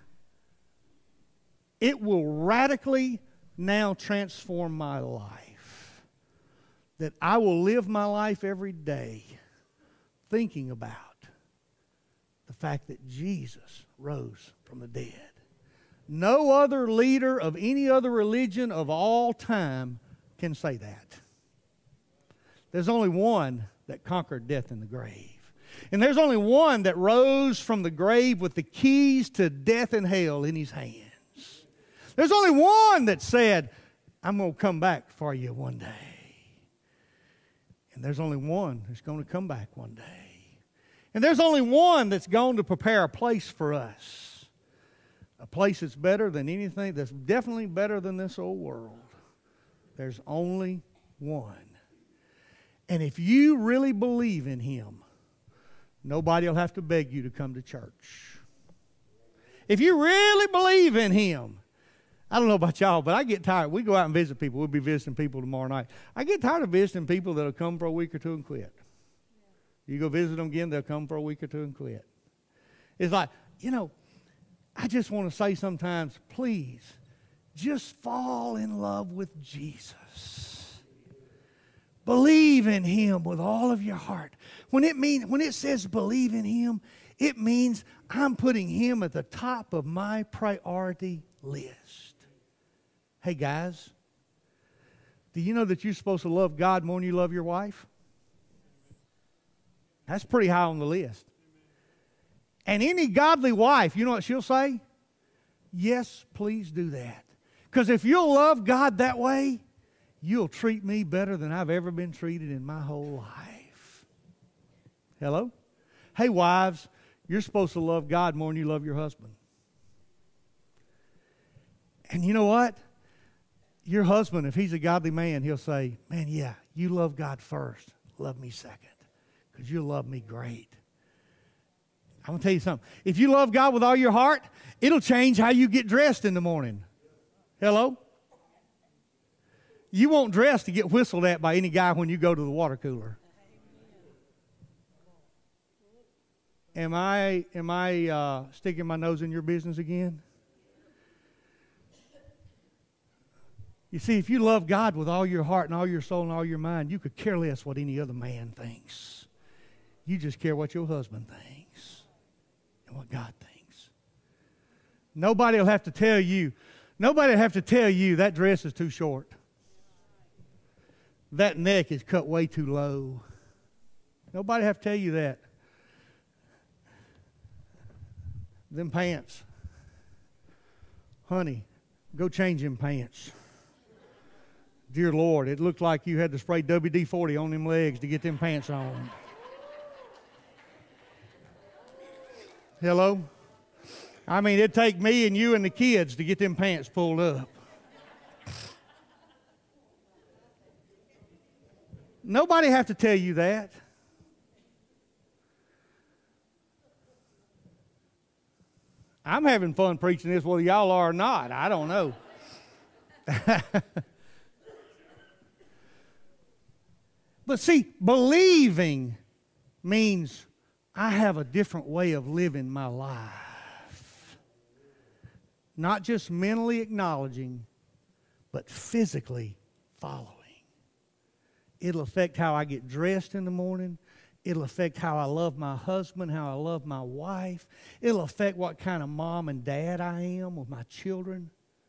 It will radically now transform my life. That I will live my life every day thinking about the fact that Jesus rose from the dead. No other leader of any other religion of all time can say that. There's only one that conquered death and the grave. And there's only one that rose from the grave with the keys to death and hell in His hands. There's only one that said, I'm going to come back for you one day. And there's only one that's going to come back one day. And there's only one that's going to prepare a place for us. A place that's better than anything, that's definitely better than this old world. There's only one. And if you really believe in Him, nobody will have to beg you to come to church. If you really believe in Him, I don't know about y'all, but I get tired. We go out and visit people. We'll be visiting people tomorrow night. I get tired of visiting people that will come for a week or two and quit. You go visit them again, they'll come for a week or two and quit. It's like, you know, I just want to say sometimes, please, just fall in love with Jesus. Believe in Him with all of your heart. When it mean, when it says believe in Him, it means I'm putting Him at the top of my priority list. Hey guys, do you know that you're supposed to love God more than you love your wife? That's pretty high on the list. And any godly wife, you know what she'll say? Yes, please do that. Because if you'll love God that way, you'll treat me better than I've ever been treated in my whole life. Hello? Hey, wives, you're supposed to love God more than you love your husband. And you know what? Your husband, if he's a godly man, he'll say, man, yeah, you love God first. Love me second. Because you love me great. I'm going to tell you something. If you love God with all your heart, it'll change how you get dressed in the morning. Hello? You won't dress to get whistled at by any guy when you go to the water cooler. Am I, am I uh, sticking my nose in your business again? You see, if you love God with all your heart and all your soul and all your mind, you could care less what any other man thinks. You just care what your husband thinks and what God thinks. Nobody will have to tell you, nobody will have to tell you that dress is too short. That neck is cut way too low. Nobody will have to tell you that. Them pants. Honey, go change them pants. Dear Lord, it looked like you had to spray W D forty on them legs to get them pants on. Hello? I mean, it'd take me and you and the kids to get them pants pulled up. Nobody have to tell you that. I'm having fun preaching this, whether y'all are or not. I don't know. But see, believing means I have a different way of living my life. Not just mentally acknowledging, but physically following. It'll affect how I get dressed in the morning. It'll affect how I love my husband, how I love my wife. It'll affect what kind of mom and dad I am with my children.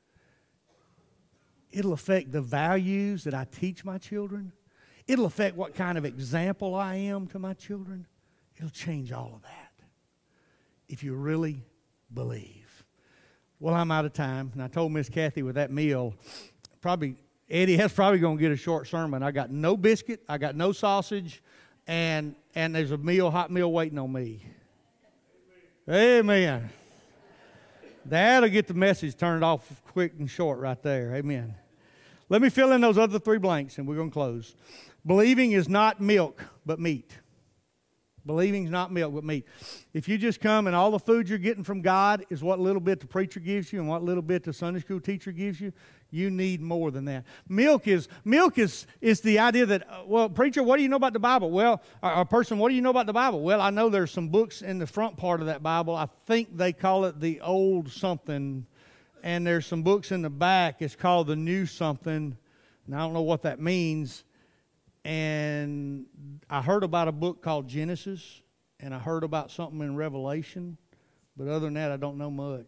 It'll affect the values that I teach my children. It'll affect what kind of example I am to my children. It'll change all of that if you really believe. Well, I'm out of time, and I told Miss Kathy with that meal, probably Eddie, that's probably going to get a short sermon. I got no biscuit, I got no sausage, and and there's a meal, hot meal waiting on me. Amen. Amen. That'll get the message turned off quick and short right there. Amen. Let me fill in those other three blanks, and we're going to close. Believing is not milk, but meat. Believing is not milk, but meat. If you just come and all the food you're getting from God is what little bit the preacher gives you and what little bit the Sunday school teacher gives you, you need more than that. Milk is milk is is the idea that, uh, well, preacher, what do you know about the Bible? Well, a, a person, what do you know about the Bible? Well, I know there's some books in the front part of that Bible. I think they call it the old something, and there's some books in the back. It's called the new something, and I don't know what that means. And I heard about a book called Genesis, and I heard about something in Revelation, but other than that, I don't know much.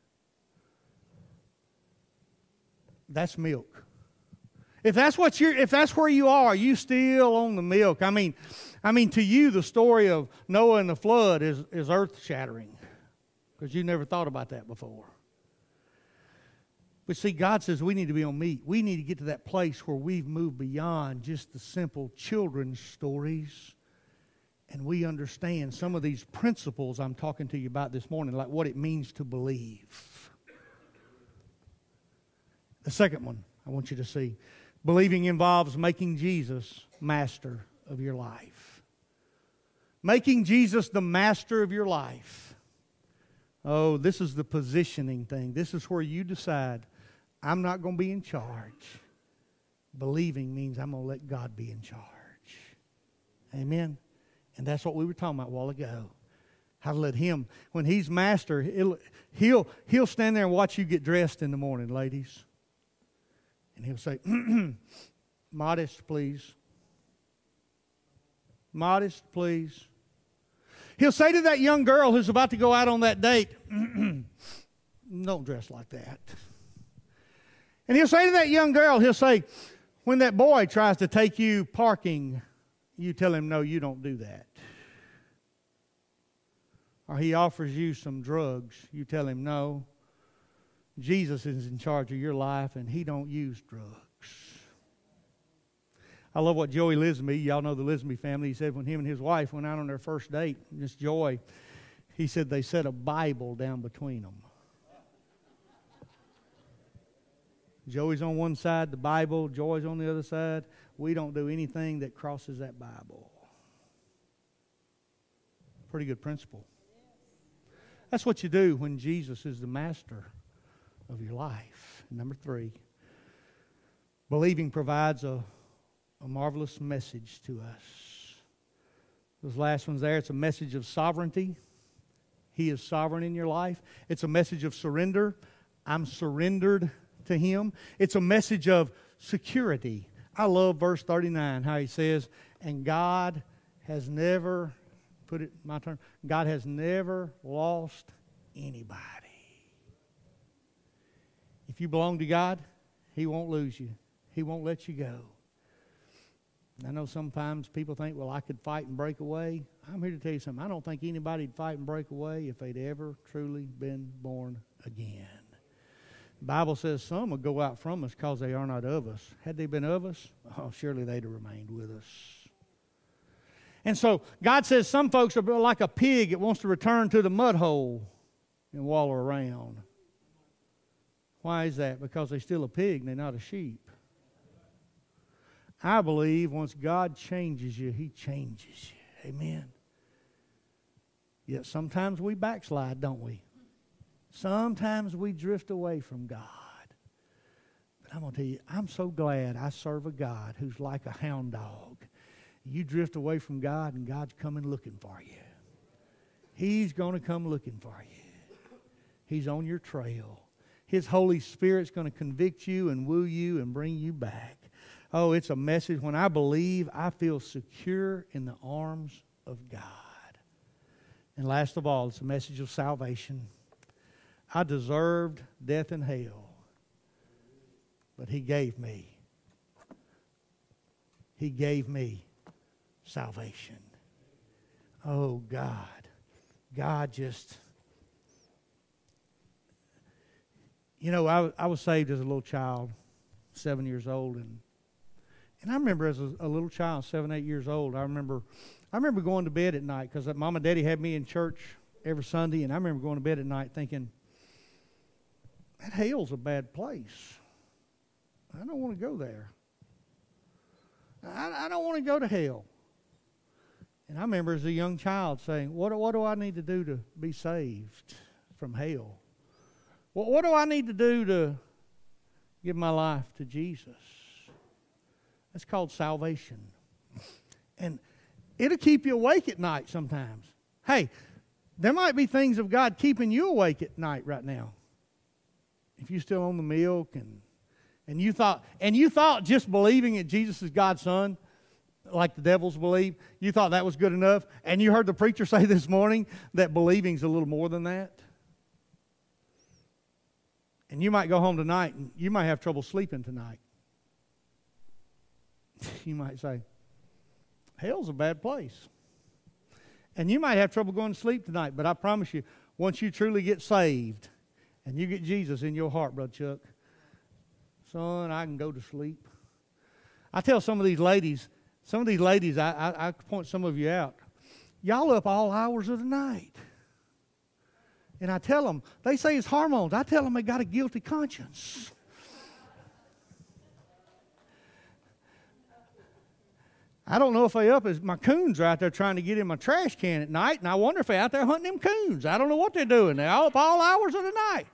That's milk. If that's what you're, if that's where you are, you still on the milk. I mean, I mean, to you, the story of Noah and the flood is is earth shattering because you never thought about that before. But see, God says we need to be on meat. We need to get to that place where we've moved beyond just the simple children's stories, and we understand some of these principles I'm talking to you about this morning, like what it means to believe. The second one I want you to see, believing involves making Jesus master of your life. Making Jesus the master of your life. Oh, this is the positioning thing. This is where you decide, I'm not going to be in charge. Believing means I'm going to let God be in charge. Amen? And that's what we were talking about a while ago. How to let him, when he's master, he'll, he'll, he'll stand there and watch you get dressed in the morning, ladies. And he'll say, modest, please. Modest, please. He'll say to that young girl who's about to go out on that date, don't dress like that. And he'll say to that young girl, he'll say, when that boy tries to take you parking, you tell him, no, you don't do that. Or he offers you some drugs, you tell him, no, Jesus is in charge of your life and he don't use drugs. I love what Joey Lisby, y'all know the Lisby family, he said when him and his wife went out on their first date, Miss Joy, he said they set a Bible down between them. Joey's on one side, the Bible, Joy's on the other side. We don't do anything that crosses that Bible. Pretty good principle. That's what you do when Jesus is the master of your life. Number three, believing provides a, a marvelous message to us. Those last ones there, it's a message of sovereignty. He is sovereign in your life. It's a message of surrender. I'm surrendered to Him. It's a message of security. I love verse thirty-nine, how he says, and God has never, put it my turn, God has never lost anybody. If you belong to God, He won't lose you. He won't let you go. I know sometimes people think, well, I could fight and break away. I'm here to tell you something. I don't think anybody'd fight and break away if they'd ever truly been born again. The Bible says some will go out from us because they are not of us. Had they been of us, oh, surely they'd have remained with us. And so God says some folks are like a pig that wants to return to the mud hole and wallow around. Why is that? Because they're still a pig and they're not a sheep. I believe once God changes you, He changes you. Amen. Yet sometimes we backslide, don't we? Sometimes we drift away from God. But I'm going to tell you, I'm so glad I serve a God who's like a hound dog. You drift away from God and God's coming looking for you. He's going to come looking for you. He's on your trail. His Holy Spirit's going to convict you and woo you and bring you back. Oh, it's a message. When I believe, I feel secure in the arms of God. And last of all, it's a message of salvation. I deserved death and hell, but He gave me. He gave me salvation. Oh, God. God just... You know, I, I was saved as a little child, seven years old, and and I remember as a, a little child, seven, eight years old, I remember I remember going to bed at night because Mom and Daddy had me in church every Sunday, and I remember going to bed at night thinking, that hell's a bad place. I don't want to go there. I, I don't want to go to hell. And I remember as a young child saying, what, what do I need to do to be saved from hell? Well, what do I need to do to give my life to Jesus? That's called salvation. And it'll keep you awake at night sometimes. Hey, there might be things of God keeping you awake at night right now. If you're still on the milk and and you thought and you thought just believing that Jesus is God's Son, like the devils believe, you thought that was good enough, and you heard the preacher say this morning that believing's a little more than that. And you might go home tonight and you might have trouble sleeping tonight. You might say, hell's a bad place. And you might have trouble going to sleep tonight, but I promise you, once you truly get saved and you get Jesus in your heart, Brother Chuck, son, I can go to sleep. I tell some of these ladies, some of these ladies, I, I, I point some of you out, y'all up all hours of the night. And I tell them, they say it's hormones. I tell them they got a guilty conscience. I don't know if they up as my coons are out there trying to get in my trash can at night, and I wonder if they're out there hunting them coons. I don't know what they're doing. They're all up all hours of the night.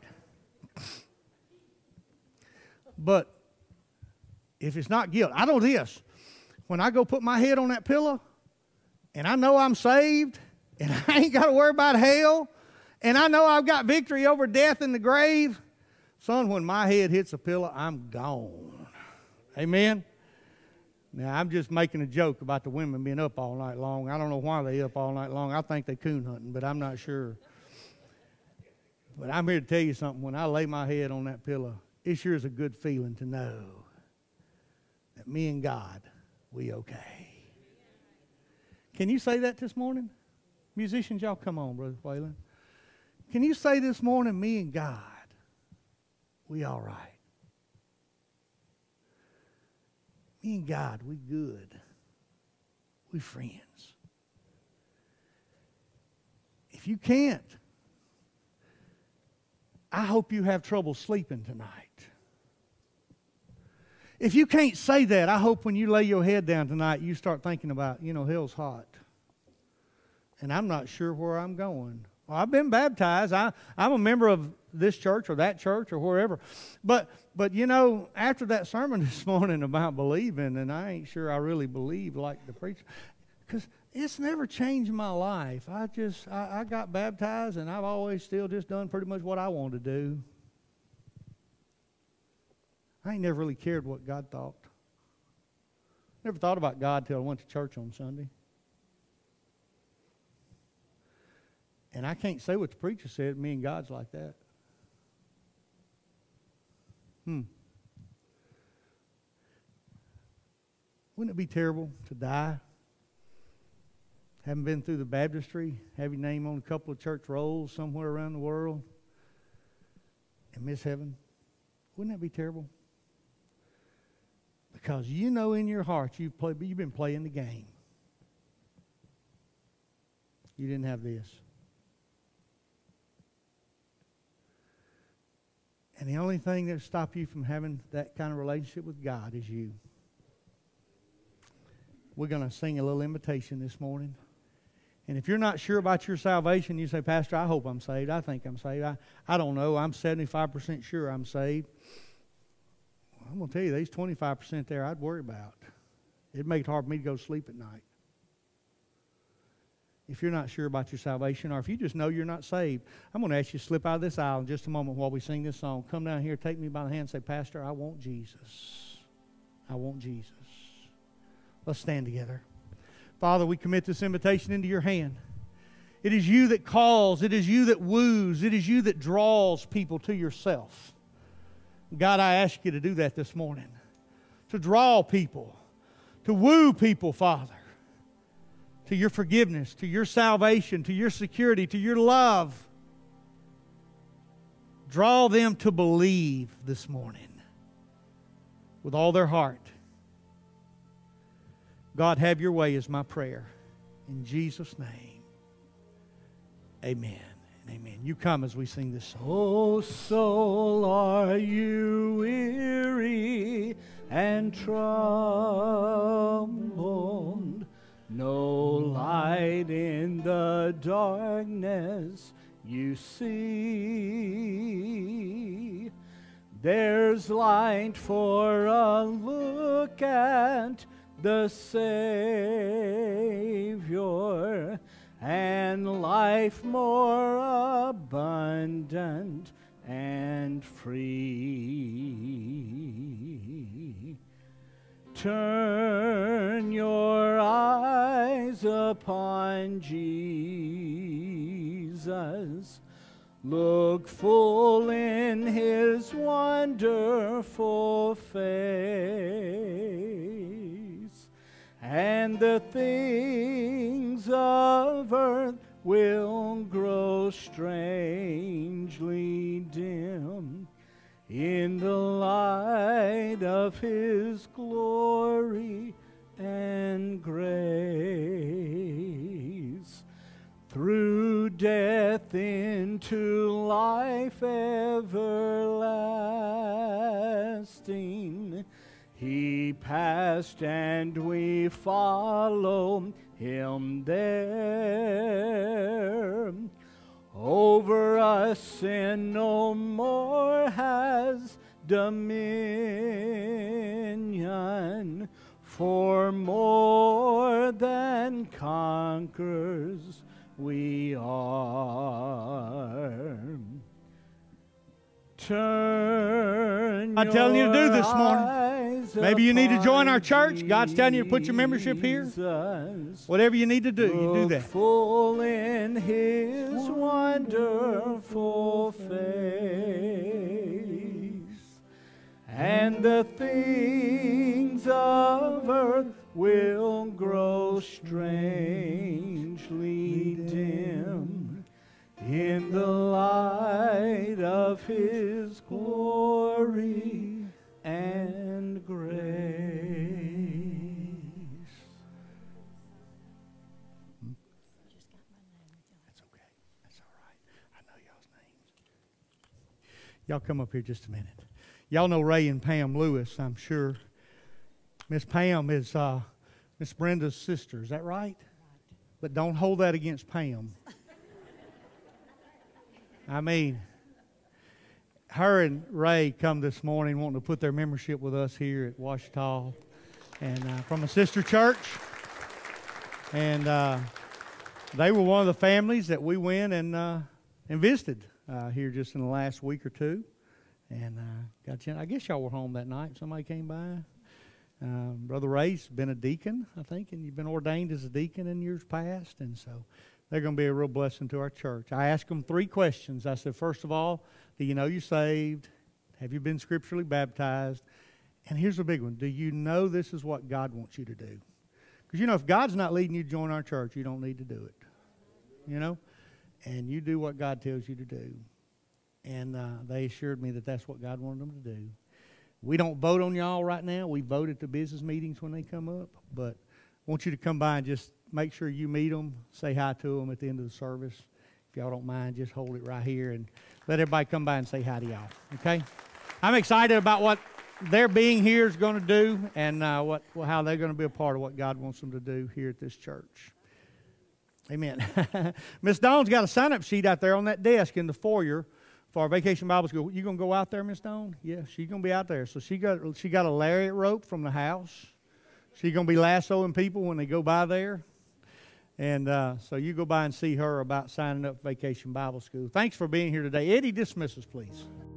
But if it's not guilt, I know this. When I go put my head on that pillow, and I know I'm saved, and I ain't got to worry about hell, and I know I've got victory over death and the grave, son, when my head hits a pillow, I'm gone. Amen? Now, I'm just making a joke about the women being up all night long. I don't know why they up all night long. I think they coon hunting, but I'm not sure. But I'm here to tell you something. When I lay my head on that pillow, it sure is a good feeling to know that me and God, we okay. Can you say that this morning? Musicians, y'all come on, Brother Waylon. Can you say this morning, me and God, we all right? Me and God, we good. We friends. If you can't, I hope you have trouble sleeping tonight. If you can't say that, I hope when you lay your head down tonight, you start thinking about, you know, hell's hot. And I'm not sure where I'm going. Well, I've been baptized. I, I'm a member of this church or that church or wherever. But, but, you know, after that sermon this morning about believing, and I ain't sure I really believe like the preacher, because it's never changed my life. I just, I, I got baptized, and I've always still just done pretty much what I wanted to do. I ain't never really cared what God thought. Never thought about God till I went to church on Sunday. And I can't say what the preacher said. Me and God's like that. Hmm. Wouldn't it be terrible to die? Haven't been through the baptistry, have your name on a couple of church rolls somewhere around the world, and miss heaven? Wouldn't that be terrible? Because you know in your heart you've played, you've been playing the game. You didn't have this. And the only thing that will stop you from having that kind of relationship with God is you. We're going to sing a little invitation this morning. And if you're not sure about your salvation, you say, Pastor, I hope I'm saved. I think I'm saved. I, I don't know. I'm seventy-five percent sure I'm saved. Well, I'm going to tell you, there's twenty-five percent there I'd worry about. It'd make it hard for me to go to sleep at night. If you're not sure about your salvation, or if you just know you're not saved, I'm going to ask you to slip out of this aisle in just a moment while we sing this song. Come down here, take me by the hand and say, Pastor, I want Jesus. I want Jesus. Let's stand together. Father, we commit this invitation into your hand. It is you that calls. It is you that woos. It is you that draws people to yourself. God, I ask you to do that this morning. To draw people. To woo people, Father. To your forgiveness, to your salvation, to your security, to your love. Draw them to believe this morning with all their heart. God, have your way is my prayer. In Jesus' name, amen and amen. You come as we sing this song. Oh, soul, are you weary and troubled? No light in the darkness you see. There's light for a look at the Savior, and life more abundant and free. Turn your eyes upon Jesus. Look full in his wonderful face, and the things of earth will grow strangely dim in the light of his glory and grace. Through death into life everlasting, he passed and we follow him there. Over us sin no more has dominion, for more than conquerors we are. Turn I'm telling you to do this morning. eyes Maybe you need to join our upon church. God's telling you to put your membership here. Jesus. Whatever you need to do, you do Look that. full in His wonderful face, and the things of earth will grow strangely dim in the light of His glory and grace. That's okay. That's all right. I know y'all's names. Y'all come up here just a minute. Y'all know Ray and Pam Lewis, I'm sure. Miss Pam is uh, Miss Brenda's sister. Is that right? But don't hold that against Pam. I mean, her and Ray come this morning wanting to put their membership with us here at Ouachita, and uh, from a sister church. And uh, they were one of the families that we went and uh, and visited uh, here just in the last week or two. And uh, got a chance. I guess y'all were home that night. Somebody came by. Uh, Brother Ray's been a deacon, I think, and you've been ordained as a deacon in years past, and so they're going to be a real blessing to our church. I asked them three questions. I said, first of all, do you know you're saved? Have you been scripturally baptized? And here's a big one. Do you know this is what God wants you to do? Because, you know, if God's not leading you to join our church, you don't need to do it. You know? And you do what God tells you to do. And uh, they assured me that that's what God wanted them to do. We don't vote on y'all right now. We vote at the business meetings when they come up. But I want you to come by and just make sure you meet them, say hi to them at the end of the service. If y'all don't mind, just hold it right here and let everybody come by and say hi to y'all, okay? I'm excited about what their being here is going to do and uh, what well, how they're going to be a part of what God wants them to do here at this church. Amen. Miss Dawn's got a sign-up sheet out there on that desk in the foyer for our Vacation Bible School. You going to go out there, Miss Dawn? Yeah, she's going to be out there. So she got she got a lariat rope from the house. She's going to be lassoing people when they go by there. And uh, so you go by and see her about signing up for Vacation Bible School. Thanks for being here today. Eddie, dismiss us, please.